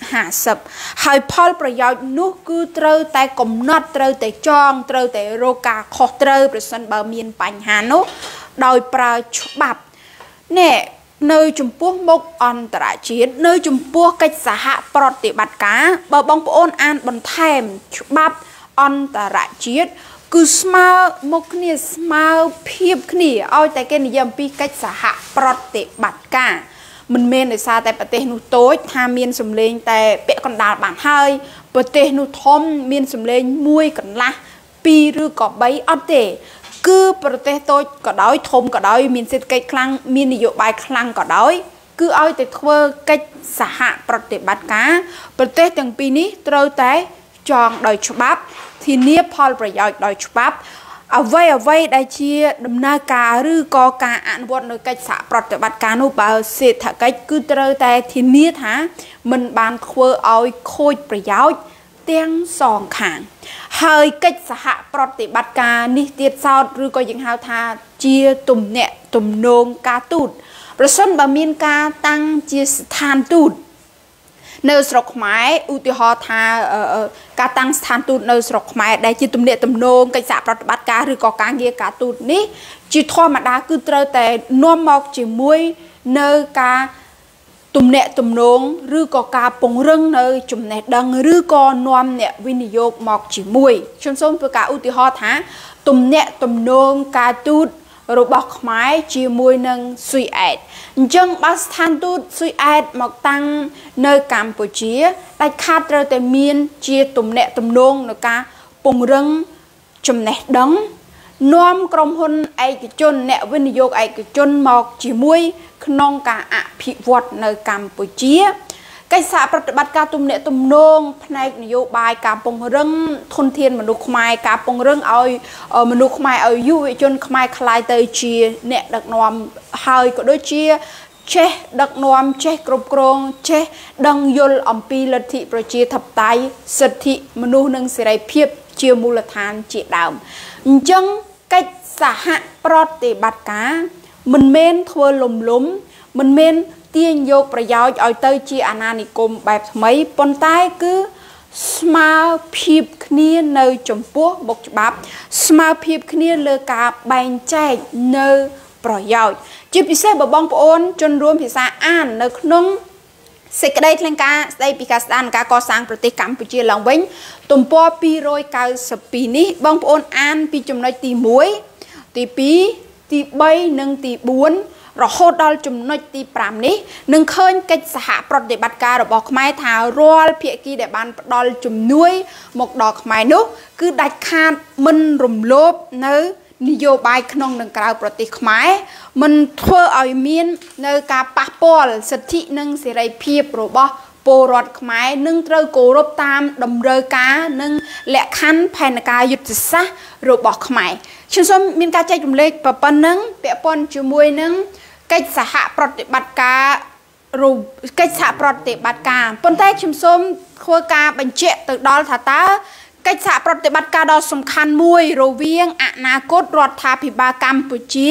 ห้าสิบហើយផលប្រយោជន៍នោះគឺត្រូវតែកំណត់ត្រូវតែចងត្រូវតែរកការខុសត្រូវប្រសិនបើមានបញ្ហានោះដោយប្រើច្បាប់នេះនៅចំពោះមុខអន្តរជាតិនៅចំពោះកិច្ចសហប្រតិបត្តិការបើបងប្អូនអានបន្ថែមច្បាប់អន្តរជាតិគឺស្មើមុខគ្នាស្មើភាពគ្នាឲ្យតែគេនិយាយអំពីកិច្ចសហប្រតិបត្តិការមិនមែនដោយសារតែប្រទេសនោះតូចថាមានសម្លេងតែពាក់កណ្ដាលបានហើយប្រទេសនោះធំមានសម្លេងមួយកន្លះពីរឬក៏បីអត់ទេគឺប្រទេសតូចក៏ដោយធំក៏ដោយមានសេដ្ឋកិច្ចខ្លាំងមាននយោបាយខ្លាំងក៏ដោយគឺឲ្យតែធ្វើកិច្ចសហប្រតិបត្តិការប្រទេសទាំងពីរនេះត្រូវតែចងដោយច្បាប់ធានាផលប្រយោជន៍ដោយច្បាប់អ្វីអ្វីដែលជាដំណើរការឬក៏ការអនុវត្តនៅកិច្ចសហប្រតិបត្តិការនោះបើសេដ្ឋកិច្ចគឺត្រូវតែធានាថាមិនបានធ្វើឲ្យខូចប្រយោជន៍ទាំងសងខាងហើយកិច្ចសហប្រតិបត្តិការនេះទៀតសោតឬក៏យើងហៅថាជាទំនាក់ទំនងការទូតប្រសិនបើមានការតាំងជាស្ថានទូតនៅស្រុកខ្មែរឧទាហរណ៍ថាការតាំងស្ថានទូតនៅស្រុកខ្មែរដែលជាទំនាក់ទំនងកិច្ចសហប្រតិបត្តិការឬក៏ការងារការទូតនេះជាធម្មតាគឺត្រូវតែនាំមកជាមួយនៅការទំនាក់ទំនងឬក៏ការពង្រឹងនៅចំណេះដឹងឬក៏នាំអ្នកវិនិយោគមកជាមួយខ្ញុំសូមធ្វើការឧទាហរណ៍ថាទំនាក់ទំនងការទូតរបស់ខ្មែរជាមួយនឹងស៊ុយអែតអញ្ចឹងបើស្ថានទូតស៊ុយអែតមកតាំងនៅកម្ពុជាដាច់ខាតត្រូវតែមានជាទំនាក់ទំនងនៅការពង្រឹងចំណេះដឹងនាំក្រុមហ៊ុនឯកជនអ្នកវិនិយោគឯកជនមកជាមួយក្នុងការអភិវឌ្ឍនៅកម្ពុជាកិច្ចសហប្រតិបត្តិការទំនាក់ទំនងផ្នែកនយោបាយការពង្រឹងធនធានមនុស្សខ្មែរការពង្រឹងឲ្យមនុស្សខ្មែរឲ្យយុវជនខ្មែរក្លាយទៅជាអ្នកដឹកនាំហើយក៏ដូចជាចេះដឹកនាំចេះគ្រប់គ្រងចេះដឹងយល់អំពីលទ្ធិប្រជាធិបតេយ្យសិទ្ធិមនុស្សនិងសេរីភាពជាមូលដ្ឋានជាដើមអញ្ចឹងកិច្ចសហប្រតិបត្តិការមិនមែនធ្វើលំលំមិនមែនទាញយកប្រយោជន៍ឲ្យទៅជាអាណានិគមបែបថ្មីប៉ុន្តែគឺស្មើភាពគ្នានៅចំពោះមុខច្បាប់ស្មើភាពគ្នាលើការបែងចែកនៅប្រយោជន៍ជាពិសេសបើបងប្អូនជនរួមភាសាអាននៅក្នុងសេចក្តីថ្លែងការណ៍ស្តីពីការស្ដារនិងការកសាងប្រទេសកម្ពុជាឡើងវិញទំព័រពីររយកៅសិបពីរនេះបងប្អូនអានពីចំណុចទីមួយទីពីរទីបីនិងទីបួនរហូតដល់ចំណុចទីប្រាំនេះនឹងឃើញកិច្ចសហប្រតិបត្តិការរបស់ខ្មែរថារាល់ភាគីដែលបានផ្ដល់ជំនួយមកដល់ខ្មែរនោះគឺដាច់ខាតមិនរំលោភនៅនយោបាយក្នុងនិងក្រៅប្រទេសខ្មែរមិនធ្វើឲ្យមាននៅការប៉ះពាល់សិទ្ធិនិងសេរីភាពរបស់ពលរដ្ឋខ្មែរនឹងត្រូវគោរពតាមតម្រូវការនិងលក្ខខណ្ឌផែនការយុទ្ធសាស្ត្ររបស់ខ្មែរខ្ញុំសូមមានការចែករំលែកប៉ុណ្ណឹងពាក់ព័ន្ធជាមួយនឹងកិច្ចសហប្រតិបត្តិការកិច្ចសហប្រតិបត្តិការប៉ុន្តែខ្ញុំសូមធ្វើការបញ្ជាក់ទៅដល់ថាតើកិច្ចសហប្រតិបត្តិការដ៏សំខាន់មួយរវាងអនាគតរដ្ឋាភិបាលកម្ពុជា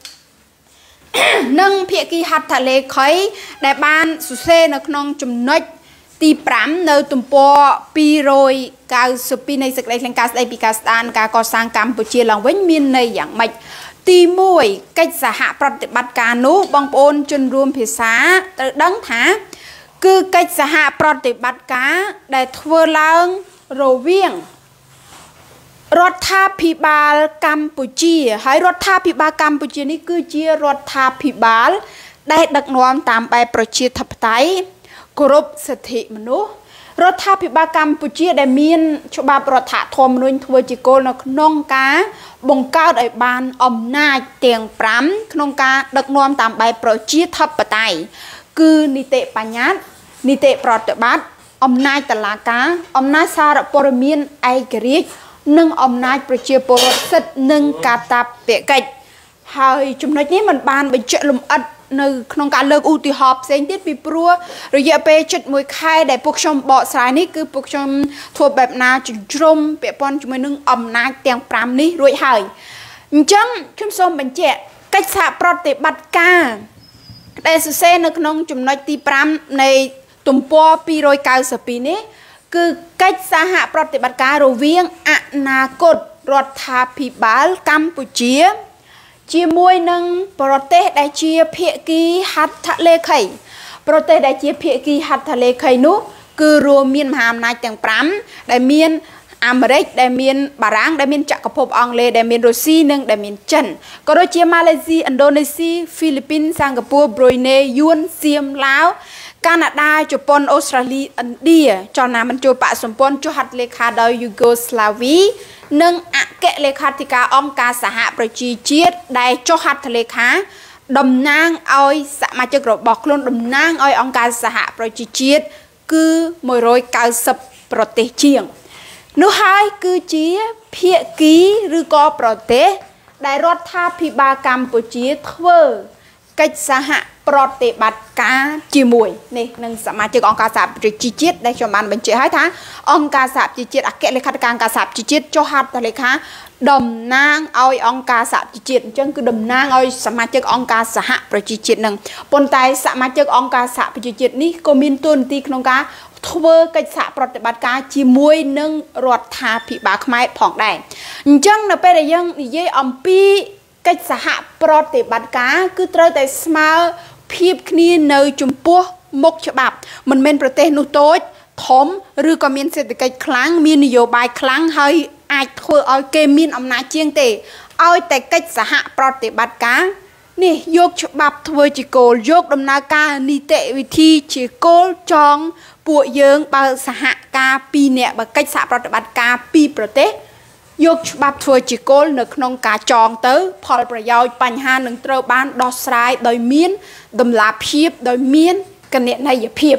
និងភាគីហត្ថលេខីដែលបានសរសេរនៅក្នុងចំណុចទីប្រាំនៅទំព័រពីររយកៅសិបពីរនៃសេចក្តីថ្លែងការណ៍ស្តីពីការស្ដារការកសាងកម្ពុជាឡើងវិញមានន័យយ៉ាងម៉េចទីមួយកិច្ចសហប្រតិបត្តិការនោះបងប្អូនជនរួមភាសាត្រូវដឹងថាគឺកិច្ចសហប្រតិបត្តិការដែលធ្វើឡើងរវាងរដ្ឋាភិបាលកម្ពុជាហើយរដ្ឋាភិបាលកម្ពុជានេះគឺជារដ្ឋាភិបាលដែលដឹកនាំតាមបែបប្រជាធិបតេយ្យគោរពសិទ្ធិមនុស្សរដ្ឋាភិបាលកម្ពុជាដែលមានច្បាប់រដ្ឋធម្មនុញ្ញធ្វើជាគោលនៅក្នុងការបង្កើតឲ្យបានអំណាចទាំងប្រាំក្នុងការដឹកនាំតាមបែបប្រជាធិបតេយ្យគឺនីតិបញ្ញត្តិនីតិប្រតិបត្តិអំណាចតុលាការអំណាចសារព័ត៌មានឯករាជ្យនិងអំណាចប្រជាពលរដ្ឋសិទ្ធិនិងកាតព្វកិច្ចហើយចំណុចនេះมันបានបញ្ជាក់លម្អិតនៅក្នុងការលើកឧទាហរណ៍ផ្សេងទៀតពីព្រោះរយៈពេលជិតមួយខែដែលពួកខ្ញុំបកស្រាយនេះគឺពួកខ្ញុំធ្វើបែបណាជ្រុំពាក់ព័ន្ធជាមួយនឹងអំណាចទាំងប្រាំនេះរួចហើយអញ្ចឹងខ្ញុំសូមបញ្ជាក់កិច្ចសហប្រតិបត្តិការដែលសរសេរនៅក្នុងចំណុចទីប្រាំនៃទំព័រពីរកៅសិបពីរនេះគឺកិច្ចសហប្រតិបត្តិការរវាងអនាគតរដ្ឋាភិបាលកម្ពុជាជាមួយនឹងប្រទេសដែលជាភាគីហត្ថលេខីប្រទេសដែលជាភាគីហត្ថលេខីនោះគឺរួមមានមហាអំណាចទាំងប្រាំដែលមានអាមេរិកដែលមានបារាំងដែលមានចក្រភពអង់គ្លេសដែលមានរុស្ស៊ីនិងដែលមានចិនក៏ដូចជាម៉ាឡេស៊ីឥណ្ឌូនេស៊ីហ្វីលីពីនសិង្ហបុរីប្រូយណេយួនសៀមឡាវកាណាដាជប៉ុនអូស្ត្រាលីឥណ្ឌាចលនាមិនចូលបកសម្ព័ន្ធចុះហត្ថលេខាដោយយូហ្គោស្លាវីនិងអគ្គលេខាធិការអង្គការសហប្រជាជាតិដែលចុះហត្ថលេខាតំណាងឲ្យសមាជិករបស់ខ្លួនតំណាងឲ្យអង្គការសហប្រជាជាតិគឺមួយរយកៅសិបប្រទេសជាងនោះហើយគឺជាភាគីឬក៏ប្រទេសដែលរដ្ឋាភិបាលកម្ពុជាធ្វើកិច្ចសហប្រតិបត្តិការជាមួយនេះនឹងសមាជិកអង្គការសហប្រជាជាតិដែលខ្ញុំបានបញ្ជាក់ឲ្យថាអង្គការសហប្រជាជាតិអគ្គលេខាធិការអង្គការសហប្រជាជាតិចុះហត្ថលេខាតំណាងឲ្យអង្គការសហប្រជាជាតិអញ្ចឹងគឺតំណាងឲ្យសមាជិកអង្គការសហប្រជាជាតិនឹងប៉ុន្តែសមាជិកអង្គការសហប្រជាជាតិនេះក៏មានតួនាទីក្នុងការធ្វើកិច្ចសហប្រតិបត្តិការជាមួយនឹងរដ្ឋាភិបាលខ្មែរផងដែរអញ្ចឹងនៅពេលដែលយើងនិយាយអំពីកិច្ចសហប្រតិបត្តិការគឺត្រូវតែស្មើភាពគ្នានៅចំពោះមុខច្បាប់មិនមែនប្រទេសនោះតូចធំឬក៏មានសេដ្ឋកិច្ចខ្លាំងមាននយោបាយខ្លាំងហើយអាចធ្វើឲ្យគេមានអំណាចជាងទេឲ្យតែកិច្ចសហប្រតិបត្តិការនេះយកច្បាប់ធ្វើជាគោលយកដំណើរការនីតិវិធីជាគោលចងពួកយើងបើសហការពីរនាក់បើកិច្ចសហប្រតិបត្តិការពីរប្រទេសយកច្បាប់ធ្វើជាគោលនៅក្នុងការចងទៅផលប្រយោជន៍បញ្ហានឹងត្រូវបានដោះស្រាយដោយមានតម្លាភាពដោយមានគណនេយ្យភាព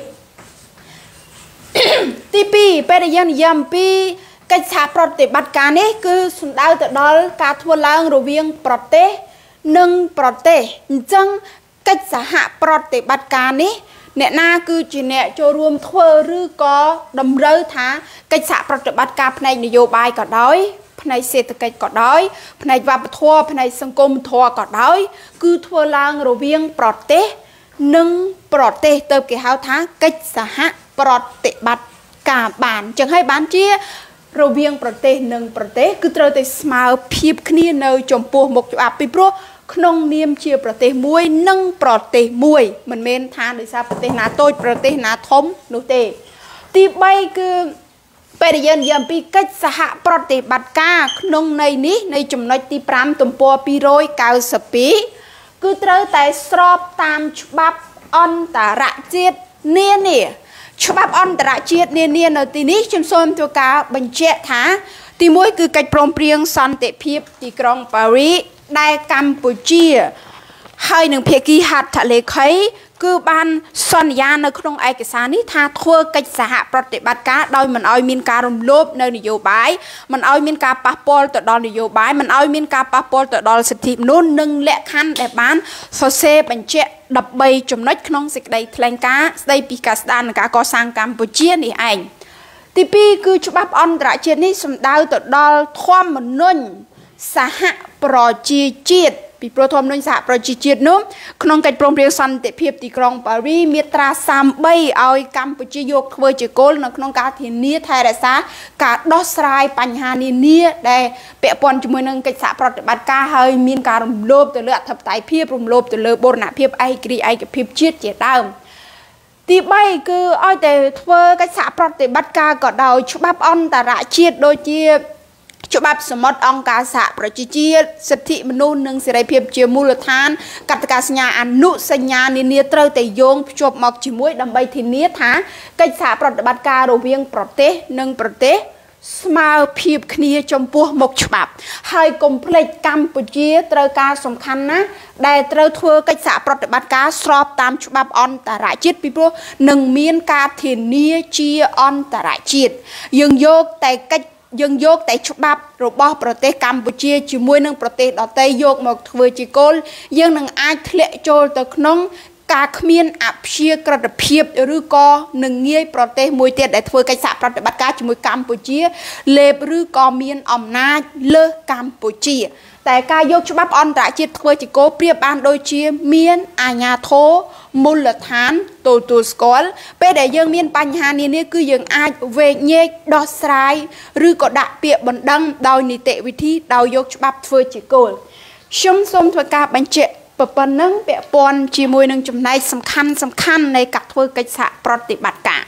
ទីពីរពេលដែលយើងនិយាយអំពីកិច្ចសហប្រតិបត្តិការនេះគឺសំដៅទៅដល់ការធ្វើឡើងរវាងប្រទេសនិងប្រទេសអញ្ចឹងកិច្ចសហប្រតិបត្តិការនេះអ្នកណាគឺជាអ្នកចូលរួមធ្វើឬក៏តម្រូវថាកិច្ចសហប្រតិបត្តិការផ្នែកនយោបាយក៏ដោយផ្នែកសេដ្ឋកិច្ចក៏ដោយផ្នែកវប្បធម៌ផ្នែកសង្គមធម៌ក៏ដោយគឺធ្វើឡើងរវាងប្រទេសនិងប្រទេសទៅគេហៅថាកិច្ចសហប្រតិបត្តិការបានអញ្ចឹងហើយបានជារវាងប្រទេសនិងប្រទេសគឺត្រូវតែស្មើភាពគ្នានៅចំពោះមុខច្បាប់ពីព្រោះក្នុងនាមជាប្រទេសមួយនិងប្រទេសមួយមិនមែនថាដោយសារប្រទេសណាតូចប្រទេសណាធំនោះទេទីបីគឺពេលដែលយើងនិយាយអំពីកិច្ចសហប្រតិបត្តិការក្នុងន័យនេះនៃចំណុចទីប្រាំទំព័រពីរកៅសិបពីរគឺត្រូវតែស្របតាមច្បាប់អន្តរជាតិនានាច្បាប់អន្តរជាតិនានានៅទីនេះខ្ញុំសូមធ្វើការបញ្ជាក់ថាទីមួយគឺកិច្ចព្រមព្រៀងសន្តិភាពទីក្រុងប៉ារីសដែលកម្ពុជាហើយនឹងភាគីហត្ថលេខីគឺបានសន្យានៅក្នុងឯកសារនេះថាធ្វើកិច្ចសហប្រតិបត្តិការដោយមិនឲ្យមានការរំលោភនៅនយោបាយមិនឲ្យមានការប៉ះពាល់ទៅដល់នយោបាយមិនឲ្យមានការប៉ះពាល់ទៅដល់សិទ្ធិមនុស្សនិងលក្ខខណ្ឌដែលបានសរសេរបញ្ជាក់ដប់បីចំណុចក្នុងសេចក្តីថ្លែងការណ៍ស្តីពីការស្ដារនិងការកសាងកម្ពុជានេះឯងទីពីរគឺច្បាប់អន្តរជាតិនេះសំដៅទៅដល់ធម្មនុញ្ញសហប្រជាជាតិពីព្រោះធម្មនុញ្ញសហប្រជាជាតិនោះក្នុងកិច្ចព្រមព្រៀងសន្តិភាពទីក្រុងប៉ារីសមាត្រាសាមបីឲ្យកម្ពុជាយកធ្វើជាគោលនៅក្នុងការធានាថែរក្សាការដោះស្រាយបញ្ហានានាដែលពាក់ព័ន្ធជាមួយនឹងកិច្ចសហប្រតិបត្តិការហើយមានការរំលោភទៅលើអធិបតេយ្យភាពរំលោភទៅលើបូរណភាពឯករាជ្យឯកភាពជាតិជាដើមទីបីគឺឲ្យតែធ្វើកិច្ចសហប្រតិបត្តិការក៏ដោយច្បាប់អន្តរជាតិដូចជាច្បាប់សមុទ្រអង្គការសហប្រជាជាតិសិទ្ធិមនុស្សនិងសេរីភាពជាមូលដ្ឋានកតិកាសញ្ញាអនុសញ្ញានានាត្រូវតែយោងភ្ជាប់មកជាមួយដើម្បីធានាថាកិច្ចសហប្រតិបត្តិការរវាងប្រទេសនិងប្រទេសស្មើភាពគ្នាចំពោះមុខច្បាប់ហើយកុំភ្លេចកម្ពុជាត្រូវការសំខាន់ណាស់ដែលត្រូវធ្វើកិច្ចសហប្រតិបត្តិការស្របតាមច្បាប់អន្តរជាតិពីព្រោះនឹងមានការធានាជាអន្តរជាតិយើងយកតែកិច្ចយើងយកតែច្បាប់របស់ប្រទេសកម្ពុជាជាមួយនឹងប្រទេសដទៃយកមកធ្វើជាគោលយើងនឹងអាចធ្លាក់ចូលទៅក្នុងការគ្មានអព្យាក្រឹតភាពឬក៏នឹងងាយប្រទេសមួយទៀតដែលធ្វើកិច្ចសហប្រតិបត្តិការជាមួយកម្ពុជាលេបឬក៏មានអំណាចលើសកម្ពុជាតែការយកច្បាប់អន្តរជាតិធ្វើជាគោលប្រៀបបានដូចជាមានអាជ្ញាធរមូលដ្ឋានទទួលស្គាល់ពេលដែលយើងមានបញ្ហានានាគឺយើងអាចវេកញែកដោះស្រាយឬក៏ដាក់ពាក្យបណ្ដឹងដោយនីតិវិធីដោយយកច្បាប់ធ្វើជាគោលខ្ញុំសូមធ្វើការបញ្ជាក់ប៉ុណ្ណឹងពាក់ព័ន្ធជាមួយនឹងចំណែកសំខាន់សំខាន់នៃការធ្វើកិច្ចសហប្រតិបត្តិការ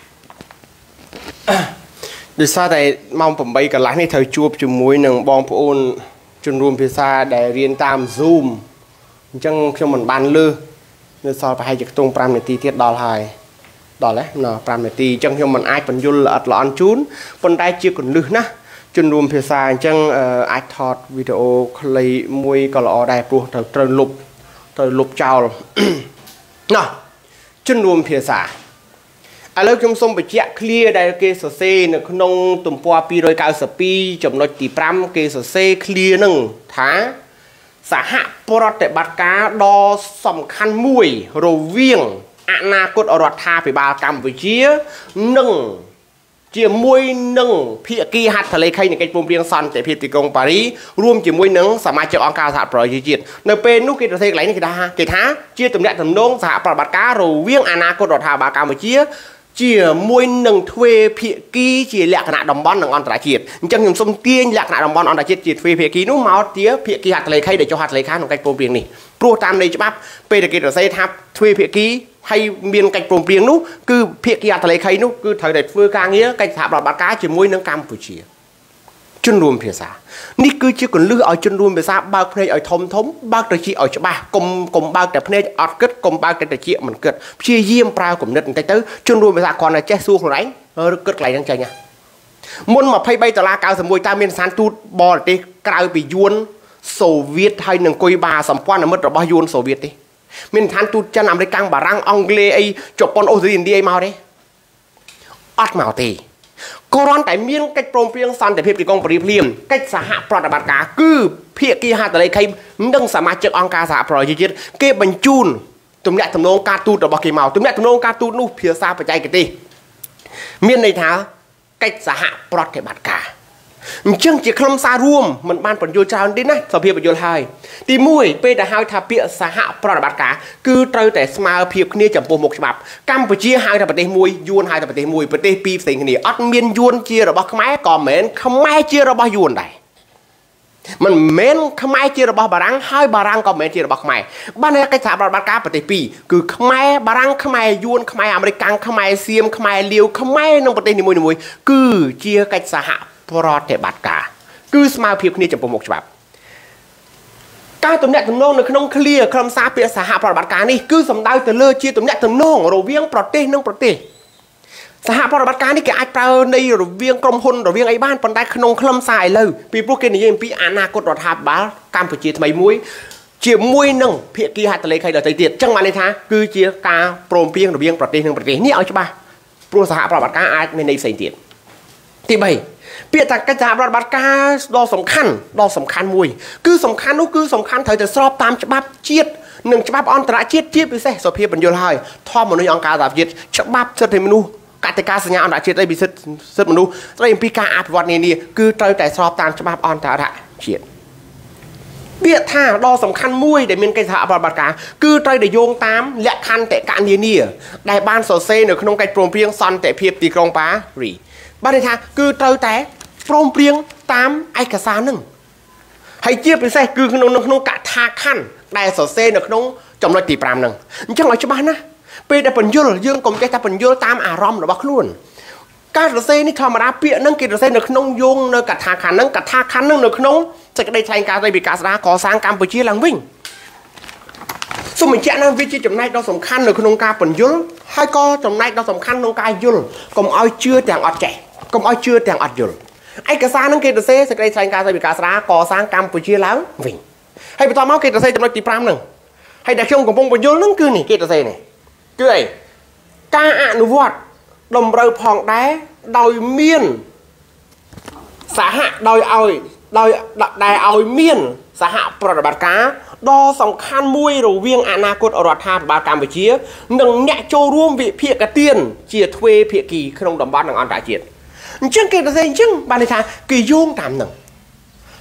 ដោយសារតែម៉ោងeightកន្លះនេះត្រូវជួបជាមួយនឹងបងប្អូនជនរួមភាសាដែលរៀនតាម Zoom អញ្ចឹងខ្ញុំមិនបានលើសនៅសល់ប្រហែលជាខ្ទង់fiveនាទីទៀតដល់ហើយដល់ហើយណាfiveនាទីអញ្ចឹងខ្ញុំមិនអាចបញ្យល់ល្អិតល្អន់ជូនប៉ុន្តែជាកន្លឹះណាជនរួមភាសាអញ្ចឹងអាចថតវីដេអូខ្លីមួយក៏ល្អដែរព្រោះត្រូវត្រូវលុបត្រូវលុបចោលណោះជនរួមភាសាឥឡូវខ្ញុំសូមបញ្ជាក់ clear ដែលគេសរសេរនៅក្នុងទំព័រtwo ninety-twoចំណុចទីfiveគេសរសេរ clear នឹងថាសហប្រតិបត្តិការដ៏សំខាន់មួយរវាងអនាគតរដ្ឋាភិបាលកម្ពុជានិងជាមួយនឹងភាគីហត្ថលេខីនៃកិច្ចព្រមព្រៀងសន្តិភាពទីក្រុងប៉ារីរួមជាមួយនឹងសមាជិកអង្គការសហប្រជាជាតិនៅពេលនោះគេសរសេរកន្លែងនេះគេថាគេថាជាទំនាក់ទំនងសហប្រតិបត្តិការរវាងអនាគតរដ្ឋាភិបាលកម្ពុជាជាមួយនឹងទ្វេភាគីជាលក្ខណៈតំបន់និងអន្តរជាតិអញ្ចឹងខ្ញុំសូមទាញលក្ខណៈតំបន់អន្តរជាតិជាទ្វេភាគីនោះមកជាភាគីហត្ថលេខីដែលចុះហត្ថលេខាក្នុងកិច្ចព្រមព្រៀងនេះព្រោះតាមន័យច្បាប់ពេលដែលគេសរសេរថាទ្វេភាគីហើយមានកិច្ចព្រមព្រៀងនោះគឺភាគីហត្ថលេខីនោះគឺត្រូវតែធ្វើការងារកិច្ចសហប្រតិបត្តិការជាមួយនឹងកម្ពុជាជនរួមភាសានេះគឺជាកលឹះឲ្យជនរួមភាសាបើកភ្នែកឲ្យធំធំបើកត្រចៀកឲ្យច្បាស់កុំកុំបើកតែភ្នែកអត់គិតកុំបើកតែត្រចៀកមិនគិតព្យាយាមប្រើគំនិតបន្តិចទៅជនរួមភាសាគ្រាន់តែចេះសួរខ្លួនឯងឬគិតកន្លែងហ្នឹងចេញណាមុនtwenty-threeដុល្លារninety-oneតើមានស្ថានទូតបរទេសក្រៅពីយួនសូវៀតហើយនឹងគុយបាសម្ព័ន្ធមិត្តរបស់យួនសូវៀតទេមានស្ថានទូតចិនអាមេរិកបារាំងអង់គ្លេសអីជប៉ុនអូស្ត្រាលីឥណ្ឌាអីមកទេអត់មកទេគ្រាន់តែមានកិច្ចព្រមព្រៀងសន្តិភាពទីក្រុងប៉ារីភ្លាមកិច្ចសហប្រតិបត្តិការគឺភាគីហត្ថលេខីនិងសមាជិកអង្គការសហប្រជាជាតិគេបញ្ជូនទំនាក់ទំនងការទូតរបស់គេមកទំនាក់ទំនងការទូតនោះភាសាបច្ចេកទេសមានន័យថាកិច្ចសហប្រតិបត្តិការអញ្ចឹងជាខ្លឹមសាររួមមិនបានបញ្យល់ច្រើនទេណាសភាបញ្យល់ហើយទីoneពេលដែលហៅថាពាក្យសហប្រតិបត្តិការគឺត្រូវតែស្មើភាពគ្នាចំពោះមុខច្បាប់កម្ពុជាហៅថាប្រទេសមួយយួនហៅថាប្រទេសមួយប្រទេសពីរផ្សេងគ្នាអត់មានយួនជារបស់ខ្មែរក៏មិនមែនខ្មែរជារបស់យួនដែរមិនមែនខ្មែរជារបស់បារាំងហើយបារាំងក៏មិនមែនជារបស់ខ្មែរបានតែកិច្ចសហប្រតិបត្តិការប្រទេសពីរគឺខ្មែរបារាំងខ្មែរយួនខ្មែរអាមេរិកខ្មែរសៀមខ្មែរលាវខ្មែរក្នុងប្រទេសនីមួយៗគឺជាកិច្ចសហប្រតិបត្តិការគឺស្មើភាពគ្នាចំពោះមុខច្បាប់ការទំនាក់ទំនងនៅក្នុង clear ខ្លឹមសារពាក្យសហប្រតិបត្តិការនេះគឺសំដៅទៅលើជាទំនាក់ទំនងរវាងប្រទេសនិងប្រទេសសហប្រតិបត្តិការនេះគេអាចប្រើនៃរវាងក្រុមហ៊ុនរវាងអីបានប៉ុន្តែក្នុងខ្លឹមសារឥឡូវពីព្រោះគេនិយាយអំពីអនាគតរដ្ឋាភិបាលកម្ពុជាថ្មីមួយជាមួយនឹងភាគីហត្ថលេខីដទៃទៀតអញ្ចឹងបានន័យថាគឺជាការព្រមព្រៀងរវាងប្រទេសនិងប្រទេសនេះឲ្យច្បាស់ព្រោះសហប្រតិបត្តិការអាចមានន័យផ្សេងទៀតទី3ពាក្យថាកិច្ចសហប្រតិបត្តិការដ៏សំខាន់ដ៏សំខាន់មួយគឺសំខាន់នោះគឺសំខាន់ត្រូវតែស្របតាមច្បាប់ជាតិនិងច្បាប់អន្តរជាតិជាពិសេសសភាបញ្យល់ហើយធម្មនុញ្ញអង្គការសហប្រជាជាតិច្បាប់សិទ្ធិមនុស្សកតិកាសញ្ញាអន្តរជាតិស្ដីពីសិទ្ធិសិទ្ធិមនុស្សស្ដីអំពីការអភិវឌ្ឍនានាគឺត្រូវតែស្របតាមច្បាប់អន្តរជាតិពាក្យថាដ៏សំខាន់មួយដែលមានកិច្ចសហប្រតិបត្តិការគឺត្រូវតែយោងតាមលក្ខន្តិកៈនានាដែលបានសរសេរនៅក្នុងកិច្ចព្រមព្រៀងសន្តិភាពទីក្រុងប៉ារីបានន័យថាគឺត្រូវតែព្រមព្រៀងតាមឯកសារនឹងហើយជាពិសេសគឺក្នុងក្នុងកថាខណ្ឌដែលសរសេរនៅក្នុងចំណុចទីfiveហ្នឹងអញ្ចឹងឲ្យច្បាស់ណាពេលដែលបញ្យល់យើងកុំចេះតែបញ្យល់តាមអារម្មណ៍របស់ខ្លួនការសរសេរនេះធម្មតាពាក្យហ្នឹងគេសរសេរនៅក្នុងយោងនៅកថាខណ្ឌហ្នឹងកថាខណ្ឌហ្នឹងនៅក្នុងសេចក្តីថ្លែងការណ៍ស្ដីពីការស្ដារកសាងកម្ពុជាឡើងវិញសូមបញ្ជាក់ណាវាជាចំណែកដ៏សំខាន់នៅក្នុងការបញ្យល់ហើយក៏ចំណែកដ៏សំខាន់ក្នុងការយល់កុំឲ្យជឿទាំងអត់ចេះកុំឲ្យជឿទាំងអត់យល់ឯកសារហ្នឹងគេសរសេរសេចក្តីថ្លែងការណ៍ស្ដីពីការស្ដារកសាងកម្ពុជាឡើងវិញហើយបន្តមកគេសរសេរចំណុចទីfiveហ្នឹងហើយដែលខ្ញុំកំពុងបញ្យល់ហ្នឹងគឺនេះគេសរសេរនេះគឺអីការអនុវត្តតម្រូវផងដែរដោយមានសហដោយឲ្យដោយដែលឲ្យមានសហប្រតិបត្តិការដ៏សំខាន់មួយរវាងអនាគតរដ្ឋាភិបាលកម្ពុជានិងអ្នកចូលរួមវិភាគទានជាទ្វេភាគីក្នុងតំបន់និងអន្តរជាតិអញ្ចឹងគេសរសេរអញ្ចឹងបានន័យថាគេយោងតាមហ្នឹងហើយ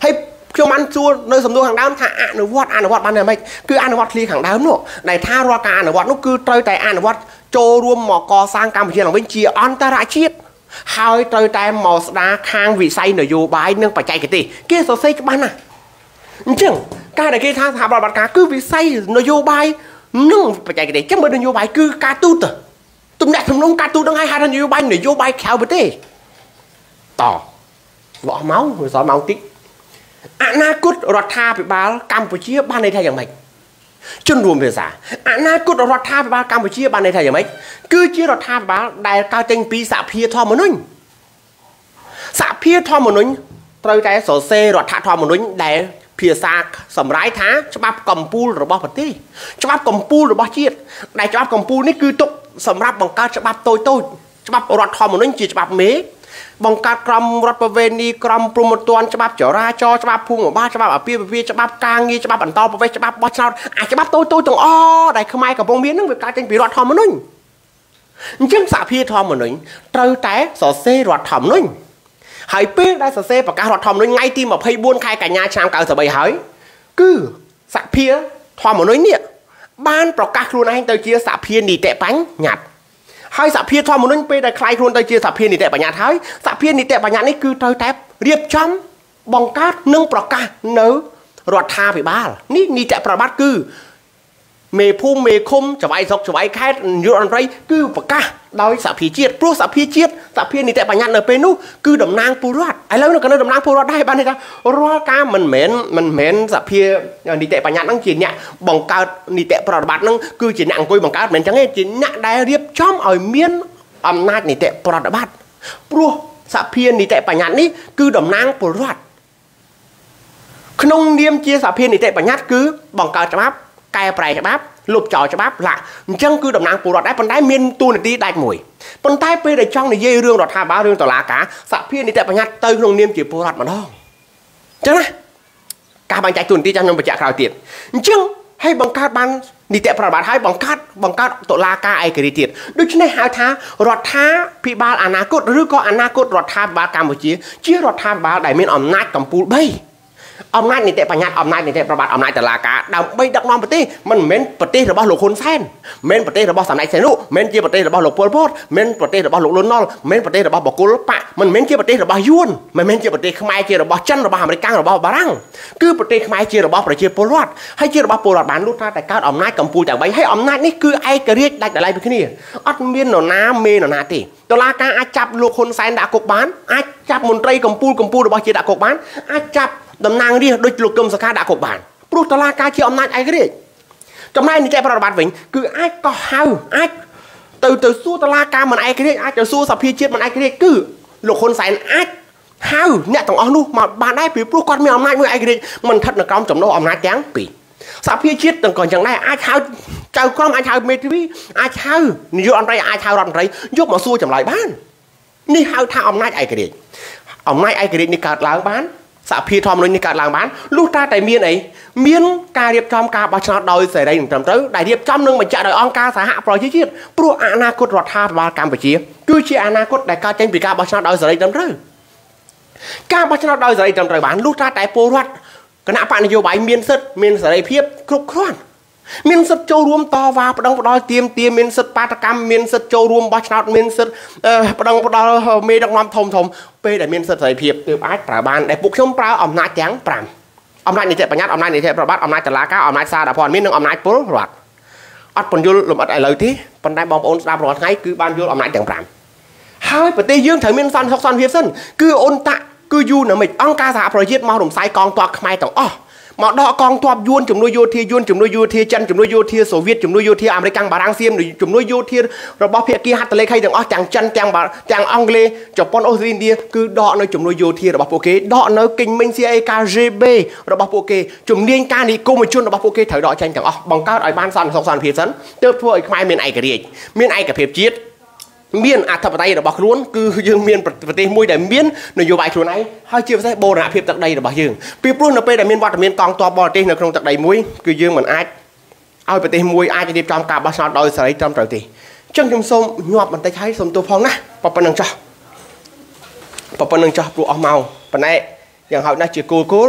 ខ្ញុំបានសួរនៅសំណួរខាងដើមថាអនុវត្តអនុវត្តបានតែម៉េចគឺអនុវត្តឃ្លីខាងដើមនោះដែលថារាល់ការអនុវត្តនោះគឺត្រូវតែអនុវត្តចូលរួមមកកសាងកម្ពុជាឡើងវិញជាអន្តរជាតិហើយត្រូវតែមកស្ដារខាងវិស័យនយោបាយនិងបច្ចេកទេសគេសរសេរច្បាស់ណាស់អញ្ចឹងការដែលគេថាស្ថាប័នបដការគឺវិស័យនយោបាយនិងបច្ចេកទេសចឹងមើលនយោបាយគឺការទូតទំនាក់ទំនងការទូតនឹងឲ្យហៅថានយោបាយនយោបាយក្រៅប្រទេសតបោះម៉ោងសល់ម៉ោងតិចអនាគតរដ្ឋាភិបាលកម្ពុជាបានន័យថាយ៉ាងម៉េចជនរួមភាសាអនាគតរដ្ឋាភិបាលកម្ពុជាបានន័យថាយ៉ាងម៉េចគឺជារដ្ឋាភិបាលដែលកើតចេញពីសហភាពធម្មនុញ្ញសហភាពធម្មនុញ្ញត្រូវតែសរសេររដ្ឋធម្មនុញ្ញដែលភាសាសម្រាយថាច្បាប់កម្ពុជារបស់ប្រទេសច្បាប់កម្ពុជារបស់ជាតិដែលច្បាប់កម្ពុជានេះគឺទុកសម្រាប់បង្កើតច្បាប់តូចតូចច្បាប់រដ្ឋធម្មនុញ្ញជាច្បាប់មេបង្កើតក្រមរដ្ឋប្រវេណីក្រមព្រហ្មទណ្ឌច្បាប់ចរាចរណ៍ច្បាប់ភូមិបាលច្បាប់អាពាហ៍ពិពាហ៍ច្បាប់ការងារច្បាប់អន្តរប្រវេសន៍ច្បាប់បោះឆ្នោតអាច្បាប់តូចតូចទាំងអស់ដែលខ្មែរកំពុងមាននឹងវាកើតចេញពីរដ្ឋធម្មនុញ្ញអញ្ចឹងសហភាពធម្មនុញ្ញត្រូវតែសរសេររដ្ឋធម្មនុញ្ញហើយពេលដែលសរសេរប្រកាសរដ្ឋធម្មនុញ្ញថ្ងៃទីម្ភៃបួនខែកញ្ញាឆ្នាំ九三ហើយគឺសហភាពធម្មនុញ្ញនេះបានប្រកាសខ្លួនឯងទៅជាសហភាពនីតិបញ្ញត្តិហើយសហភាពធម្មនុញ្ញពេលដែលคล้ายខ្លួនទៅជាសហភាពនីតិបញ្ញត្តិហើយសហភាពនីតិបញ្ញត្តិនេះគឺត្រូវតែរៀបចំបង្កើតនិងប្រកាសនៅរដ្ឋាភិបាលនេះនីតិប្រតិបត្តិគឺមេភូមិមេឃុំចៅហ្វាយស្រុកចៅហ្វាយខេត្តនាយករដ្ឋមន្ត្រីគឺប្រកាសដោយសហភាពជាតិព្រោះសហភាពជាតិសហភាពនីតិបញ្ញត្តិនៅពេលនោះគឺតំណាងពលរដ្ឋឥឡូវនេះក៏នៅតំណាងពលរដ្ឋដែរបានន័យថារាល់ការមិនមែនមិនមែនសហភាពនីតិបញ្ញត្តិហ្នឹងជាអ្នកបង្កើតនីតិប្រតិបត្តិហ្នឹងគឺជាអ្នកអង្គុយបង្កើតមិនមែនចឹងទេជាអ្នកដែលរៀបចំឲ្យមានអំណាចនីតិប្រតិបត្តិព្រោះសហភាពនីតិបញ្ញត្តិនេះគឺតំណាងពលរដ្ឋក្នុងនាមជាសហភាពនីតិបញ្ញត្តិគឺបង្កើតច្បាប់កែប្រែច្បាប់លុបចោលច្បាប់ឡាអញ្ចឹងគឺតំណាងពលរដ្ឋដែរប៉ុន្តែមានតួនាទីដាច់មួយប៉ុន្តែពេលដែលចង់និយាយរឿងរដ្ឋាភិបាលរឿងតុលាការសហភាពនីតិបញ្ញត្តិទៅក្នុងនាមជាពលរដ្ឋម្ដងអញ្ចឹងណាការបែងចែកតួនាទីចាំខ្ញុំបញ្ជាក់ក្រោយទៀតអញ្ចឹងឲ្យបង្កើតបាននីតិប្រតិបត្តិឲ្យបង្កើតបង្កើតតុលាការឯករាជ្យទៀតដូច្នេះហៅថារដ្ឋាភិបាលអនាគតឬក៏អនាគតរដ្ឋាភិបាលកម្ពុជាជារដ្ឋាភិបាលដែលមានអំណាចកម្ពុជាបីអំណាចនីតិបញ្ញត្តិអំណាចនីតិប្រតិបត្តិអំណាចតុលាការដើម្បីដឹកនាំប្រទេសមិនមែនប្រទេសរបស់លោកហ៊ុនសែនមិនមែនប្រទេសរបស់សម្ដេចសីហនុមិនមែនជាប្រទេសរបស់លោកប៉ុលពតមិនមែនប្រទេសរបស់លោកលន់នល់មិនមែនប្រទេសរបស់បកគលបកមិនមែនជាប្រទេសរបស់យួនមិនមែនជាប្រទេសខ្មែរជារបស់ចិនរបស់អាមេរិករបស់បារាំងគឺប្រទេសខ្មែរជារបស់ប្រជាពលរដ្ឋហើយជារបស់ពលរដ្ឋបានលុះថាតែកើតអំណាចកម្ពុជាទាំងបីហើយអំណាចនេះគឺឯករាជ្យដាច់ដライពីគ្នាអត់មាននរណាមេនរណាទេតុលាការអាចចាប់លោកហ៊ុនសែនដាក់គុកបានអាចចាប់មន្ត្រីកម្ពុជាកម្ពុជារបស់ជាតិដាក់គុកបានអាចចាប់តំណាងរាស្ត្រដូចលោកកឹមសុខាដាក់គុកបានព្រោះតុលាការជាអំណាចឯករាជ្យចំណែកនីតិប្រតិបត្តិវិញគឺអាចកោះហៅអាចទៅទៅសួរតុលាការមិនឯករាជ្យអាចទៅសួរសភាជាតិមិនឯករាជ្យគឺលោកហ៊ុនសែនអាចហៅអ្នកទាំងអស់នោះមកបានដែរពីព្រោះគាត់មានអំណាចមួយឯករាជ្យមិនស្ថិតនៅក្រោមចំណុះអំណាចទាំងពីរសភាជាតិទាំងក៏យ៉ាងដែរអាចហៅចៅក្រមអាចហៅមេធាវីអាចហៅនាយករដ្ឋមន្ត្រីអាចហៅរដ្ឋមន្ត្រីយកមកសួរចម្លើយបាននេះហៅថាអំណាចឯករាជ្យអំណាចឯករាជ្យនេះកើតឡើងបានសហភាពធម្មនុញ្ញនេះកើតឡើងបានលុះត្រាតែមានអីមានការរៀបចំការបោះឆ្នោតដោយសេរីនិងត្រឹមត្រូវដែលរៀបចំនឹងបញ្ជាក់ដោយអង្គការសហប្រជាជាតិព្រោះអនាគតរដ្ឋាភិបាលកម្ពុជាគឺជាអនាគតដែលកើតចេញពីការបោះឆ្នោតដោយសេរីត្រឹមត្រូវការបោះឆ្នោតដោយសេរីត្រឹមត្រូវបានលុះត្រាតែពលរដ្ឋគណៈបកនយោបាយមានសិទ្ធិមានសេរីភាពគ្រប់គ្រាន់មានសិទ្ធិចូលរួមតវ៉ាប្តឹងផ្ដាល់ទាមទារមានសិទ្ធិបាតកម្មមានសិទ្ធិចូលរួមបោះឆ្នោតមានសិទ្ធិប្តឹងផ្ដាល់មេដឹកនាំធំធំពេលដែលមានសិទ្ធិសេរីភាពទើបអាចប្រើបានដែលពួកខ្ញុំប្រើអំណាចទាំងប្រាំអំណាចនីតិបញ្ញត្តិអំណាចនីតិប្រតិបត្តិអំណាចតុលាការអំណាចសារព័ត៌មាននិងអំណាចពលរដ្ឋអត់បញ្យល់លំអិតឥឡូវទេប៉ុន្តែបងប្អូនស្ដាប់រាល់ថ្ងៃគឺបានយល់អំណាចទាំងប្រាំហើយប្រទេសយើងត្រូវមានសន្តិសុខសន្តិភាពសិនគឺអ៊ុនតាក់គឺយូណាមិកអង្គការសហប្រជាជាតិមករំសាយកងទ័ពខ្មែរទាំងអស់មកដកកងទ័ពយួនជំនួយយោធាយួនជំនួយយោធាចិនជំនួយយោធាសូវៀតជំនួយយោធាអាមេរិកបារាំងសៀមជំនួយយោធារបស់ភាគីហត្ថលេខីទាំងអស់ទាំងចិនទាំងទាំងអង់គ្លេសជប៉ុនអូស្ត្រាលីឥណ្ឌាគឺដកនៅជំនួយយោធារបស់ពួកគេដកនៅគិញមិញ ซี เอ ការ ジេ បេ របស់ពួកគេជំនាញការនិគមជនរបស់ពួកគេត្រូវដកចេញទាំងអស់បង្កើតឲ្យបានសន្តិសុខសន្តិភាពសិនទើបធ្វើឲ្យខ្មែរមានឯករាជ្យមានឯកភាពជាតិមានអធិបតេយ្យរបស់ខ្លួនគឺយើងមានប្រទេសមួយដែលមាននយោបាយខ្លួនឯងហើយជាពិសេសបូរណភាពទឹកដីរបស់យើងពីព្រោះនៅពេលដែលមានវត្តមានកងទ័ពបរទេសនៅក្នុងទឹកដីមួយគឺយើងមិនអាចឲ្យប្រទេសមួយអាចរៀបចំការបោះឆ្នោតដោយសេរីត្រឹមត្រូវទេអញ្ចឹងខ្ញុំសូមញាប់បន្តិចឲ្យសូមទោសផងណាប៉ុណ្្នឹងចោះប៉ុណ្្នឹងចោះព្រោះអស់ម៉ោងប៉ុន្តែយ៉ាងហោចណាស់ជាគោលគោល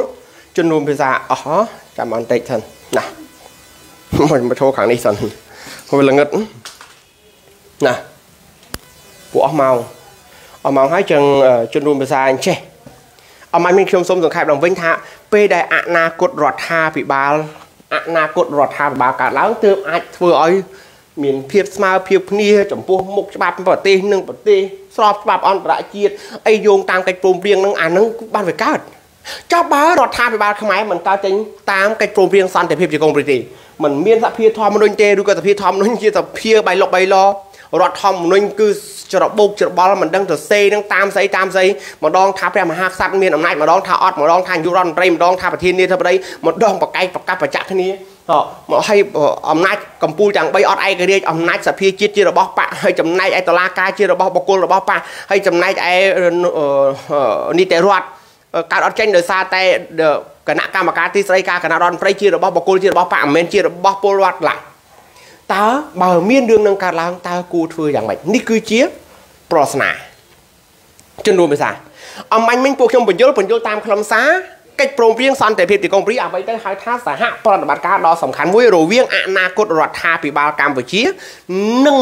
ជនរួមភាសាអស់ចាំបន្តិចសិនណាមិនមកចូលខាងនេះសិនវាល្ងឹតណាពួកអស់ម៉ោងអស់ម៉ោងហើយចឹងជនរួមភាសាអញ្ចេះអមមានខ្ញុំសូមសង្ខេបឡើងវិញថាពេលដែលអនាគតរដ្ឋាភិបាលអនាគតរដ្ឋាភិបាលកើតឡើងទើបអាចធ្វើឲ្យមានភាពស្មើភាពគ្នាចំពោះមុខច្បាប់ប្រទេសនិងប្រទេសស្របច្បាប់អន្តរជាតិអីយោងតាមកិច្ចព្រមព្រៀងនឹងអានឹងបានវាកើតចុះបើរដ្ឋាភិបាលខ្មែរមិនកើតចេញតាមកិច្ចព្រមព្រៀងសន្តិភាពជាកុងប្រទេសមិនមានសភាធម្មនុញ្ញទេឬក៏សភាធម្មនុញ្ញជាសភាបៃលុកបៃឡរដ្ឋធម្មនុញ្ញគឺច្របូកច្របល់មិនដឹងទៅសេនឹងតាមស្អីតាមស្អីម្ដងថាព្រះមហាក្សត្រមានអំណាចម្ដងថាអត់ម្ដងថានាយករដ្ឋមន្ត្រីម្ដងថាប្រធានាធិបតីម្ដងបកកែកប្រកាសប្រចាក់គ្នាមកឲ្យអំណាចកម្ពុជាទាំងបីអត់ឯករាជ្យអំណាចសភាជាតិជារបស់បកហើយចំណែកឯតុលាការជារបស់បុគ្គលរបស់បកហើយចំណែកឯនីតិរដ្ឋកើតអត់ចេញដោយសារតែគណៈកម្មការទីស្តីការគណៈរដ្ឋមន្ត្រីជារបស់បុគ្គលជារបស់បកមិនមែនជារបស់ពលរដ្ឋឡើយតើបើមានរឿងនឹងកើតឡើងតើគួរធ្វើយ៉ាងម៉េចនេះគឺជាប្រស្នាជនរួមភាសាអំបញ្ញមិញពួកខ្ញុំបញ្យល់បញ្យល់តាមខ្លឹមសារកិច្ចព្រមព្រៀងសន្តិភាពទីក្រុងប៉ារីសអ្វីទៅហៅថាសហប្រតិបត្តិការដ៏សំខាន់មួយរវាងអនាគតរដ្ឋាភិបាលកម្ពុជានិង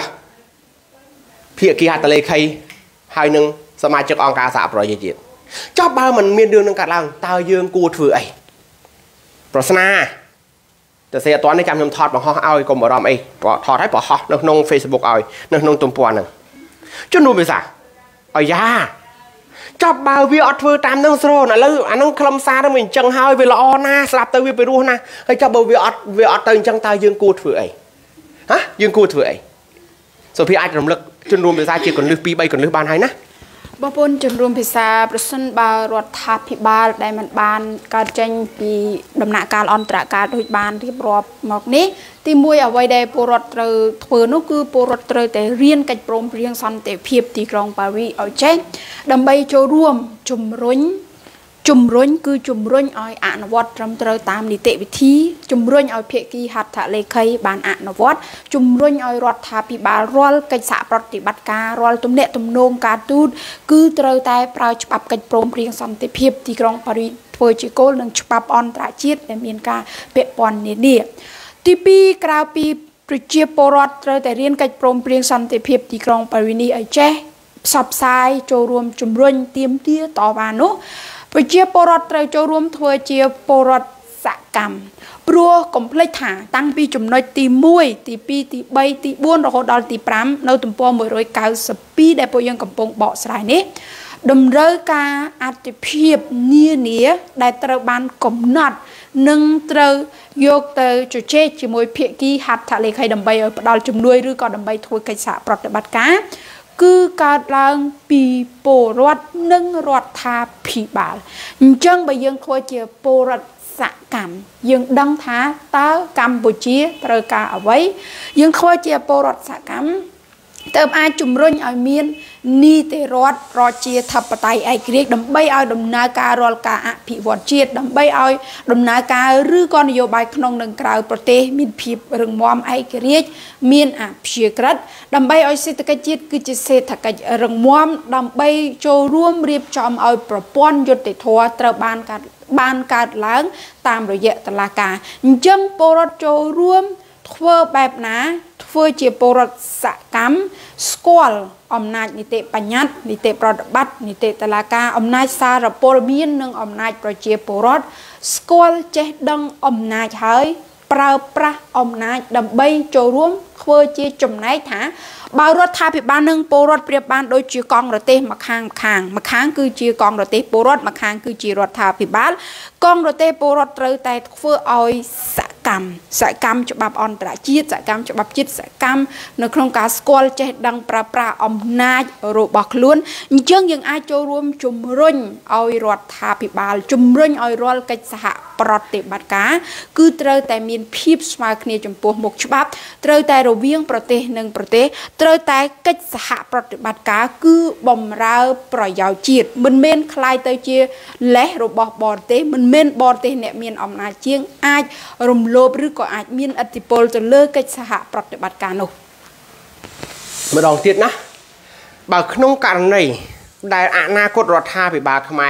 ភាគីហត្ថលេខីហើយនឹងសមាជិកអង្គការសហប្រជាជាតិចុះបើមិនមានរឿងនឹងកើតឡើងតើយើងគួរធ្វើអីប្រស្នាតែស្អីអត់ទាន់នេះចាំខ្ញុំថតបង្ហោះឲ្យកុំអារម្មណ៍អីថតឲ្យបង្ហោះនៅក្នុង Facebook ឲ្យនៅក្នុងទំព័រហ្នឹងជនរួមភាសាអាយ៉ាចាប់បើវាអត់ធ្វើតាមនឹងស្រោនឥឡូវអានឹងខ្លឹមសារហ្នឹងវាអញ្ចឹងហើយវាល្អណាស់ស្ដាប់ទៅវាពីរោះណាស់ហើយចាប់បើវាអត់វាអត់ទៅអញ្ចឹងតើយើងគួរធ្វើអីហ៎យើងគួរធ្វើអីសុភាអាចរំលឹកជនរួមភាសាជាកន្លឹះពីរបីកន្លឹះបានហើយណាបងប្អូនជនរួមភាសាប្រសិនបើរដ្ឋាភិបាលដែលមិនបានកើតចេញពីដំណាក់កាលអន្តរកាលដូចបានរៀបរាប់មកនេះទីមួយអ្វីដែលពលរដ្ឋត្រូវធ្វើនោះគឺពលរដ្ឋត្រូវតែរៀនកិច្ចព្រមព្រៀងសន្តិភាពទីក្រុងប៉ារីសឲ្យចេះដើម្បីចូលរួមជំរុញជំរុញគឺជំរុញឲ្យអនុវត្តត្រឹមត្រូវតាមនីតិវិធីជំរុញឲ្យភាគីហត្ថលេខីបានអនុវត្តជំរុញឲ្យរដ្ឋាភិបាលរាល់កិច្ចសហប្រតិបត្តិការរាល់ទំនាក់ទំនងការទូតគឺត្រូវតែប្រើច្បាប់កិច្ចព្រមព្រៀងសន្តិភាពទីក្រុងប៉ារីសធ្វើជាគោលនិងច្បាប់អន្តរជាតិដែលមានការពាក់ព័ន្ធនានាទីពីរក្រៅពីប្រជាពលរដ្ឋត្រូវតែរៀនកិច្ចព្រមព្រៀងសន្តិភាពទីក្រុងប៉ារីសនេះឲ្យចេះផ្សព្វផ្សាយចូលរួមជំរុញទាមទារតវ៉ានោះប្រជាពលរដ្ឋត្រូវចូលរួមធ្វើជាពលរដ្ឋសកម្មព្រោះកុំភ្លេចថាតាំងពីចំណុចទីមួយទីពីរទីបីទីបួនរហូតដល់ទីប្រាំនៅទំព័រមួយរយកៅសិបពីរដែលពួកយើងកំពុងបកស្រាយនេះតម្រូវការអតិភិបនានាដែលត្រូវបានកំណត់និងត្រូវយកទៅជជែកជាមួយភាគីហត្ថលេខីដើម្បីឲ្យផ្ដល់ជំនួយឬក៏ដើម្បីធ្វើកិច្ចសហប្រតិបត្តិការគឺកើតឡើងពីពលរដ្ឋនិងរដ្ឋាភិបាលអញ្ចឹងបើយើងធ្វើជាពលរដ្ឋសកម្មយើងដឹងថាតើកម្ពុជាត្រូវការអ្វីយើងធ្វើជាពលរដ្ឋសកម្មទើបអាចជំរុញឲ្យមាននីតិរដ្ឋប្រជាធិបតេយ្យឯករាជ្យដើម្បីឲ្យដំណើរការរាល់ការអភិវឌ្ឍជាតិដើម្បីឲ្យដំណើរការឬក៏នយោបាយក្នុងនិងក្រៅប្រទេសមានភាពរឹងមាំឯករាជ្យមានអព្យាក្រឹតដើម្បីឲ្យសេដ្ឋកិច្ចជាតិគឺជាសេដ្ឋកិច្ចរឹងមាំដើម្បីចូលរួមរៀបចំឲ្យប្រព័ន្ធយុត្តិធម៌ត្រូវបានកើតបានកើតឡើងតាមរយៈតុលាការអញ្ចឹងពលរដ្ឋចូលរួមធ្វើបែបណាធ្វើជាពលរដ្ឋសកម្មស្គាល់អំណាចនីតិបញ្ញត្តិនីតិប្រតិបត្តិនីតិតុលាការអំណាចសារព័ត៌មាននិងអំណាចប្រជាពលរដ្ឋស្គាល់ចេះដឹងអំណាចហើយប្រើប្រាស់អំណាចដើម្បីចូលរួមធ្វើជាចំណែកថាបើរដ្ឋាភិបាលនិងពលរដ្ឋប្រៀបបានដូចជាកងរទេះម្ខាងម្ខាងម្ខាងគឺជាកងរទេះពលរដ្ឋម្ខាងគឺជារដ្ឋាភិបាលកងរទេះពលរដ្ឋត្រូវតែធ្វើឲ្យសកម្មសកម្មច្បាប់អន្តរជាតិសកម្មច្បាប់ជាតិសកម្មនៅក្នុងការស្គាល់ចេះដឹងប្រើប្រាស់អំណាចរបស់ខ្លួនអញ្ចឹងយើងអាចចូលរួមជំរុញឲ្យរដ្ឋាភិបាលជំរុញឲ្យរាល់កិច្ចសហប្រតិបត្តិការគឺត្រូវតែមានភាពស្មើគ្នាចំពោះមុខច្បាប់ត្រូវតែរវាងប្រទេសនិងប្រទេសត្រូវតែកិច្ចសហប្រតិបត្តិការគឺបំរើប្រយោជន៍ជាតិមិនមែនคล้ายទៅជាលេសរបស់បរទេសមិនមែនបរទេសអ្នកមានអំណាចជាងអាចរំលោភឬក៏អាចមានឥទ្ធិពលទៅលើកិច្ចសហប្រតិបត្តិការនោះម្ដងទៀតណាបើក្នុងករណីដែលអនាគតរដ្ឋាភិបាលខ្មែរ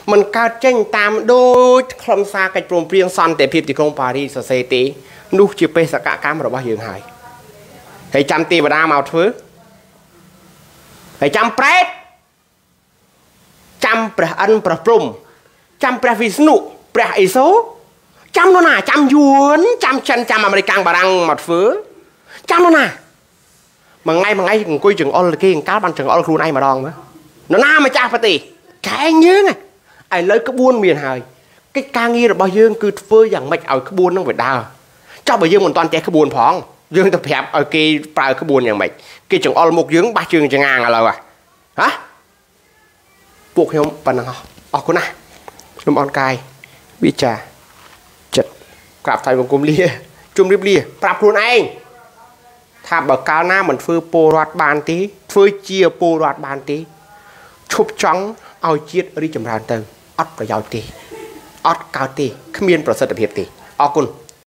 มันก้าวเจ้งตามโดยคลมซากิจโปร่งเปรียงซันแต่เพียบที่กรุงปารีสเซตีนูจีเปสกะกามระบายยังหายให้จำตีบดามาเอาถือให้จำเปรตจำประอันประปรุมจำประวิษณุประอิโซจำโนนาจำยวนจำชันจำอเมริกันบารังหมดฟื้นจำโนนาmà ngay mà ngayคุยchừng ôn là kia cá ban chừng ôn khuôn ai mà đòn nữa nó na mà cha phải tì cái nhớ này ai lấy cái buôn miền hời cái ca nghi là bao dương cứ phơi dạng mạch ở cái buôn nó phải đào cho bao dương một toàn trẻ cái buôn phóng dương tập hẹp ở kia phải cái buôn dạng mạch kia chừng ôn một dương ba chương chừng ngàn là rồi hả buộc không phần nào ở con này lùm on cài bị trà chật cạp thay một cụm lia chung điệp lia prap luôn anhถ้าบอกก้าวหน้าเหมือนฟื้นโปรดบานตีฟื้นเชียโปรดบานตีชุบจ้องเอาเชียริจำรานเติมอัดประยาวตีอัดก้าวตีขมิ้นประเสริฐเพียบตีออกคุณ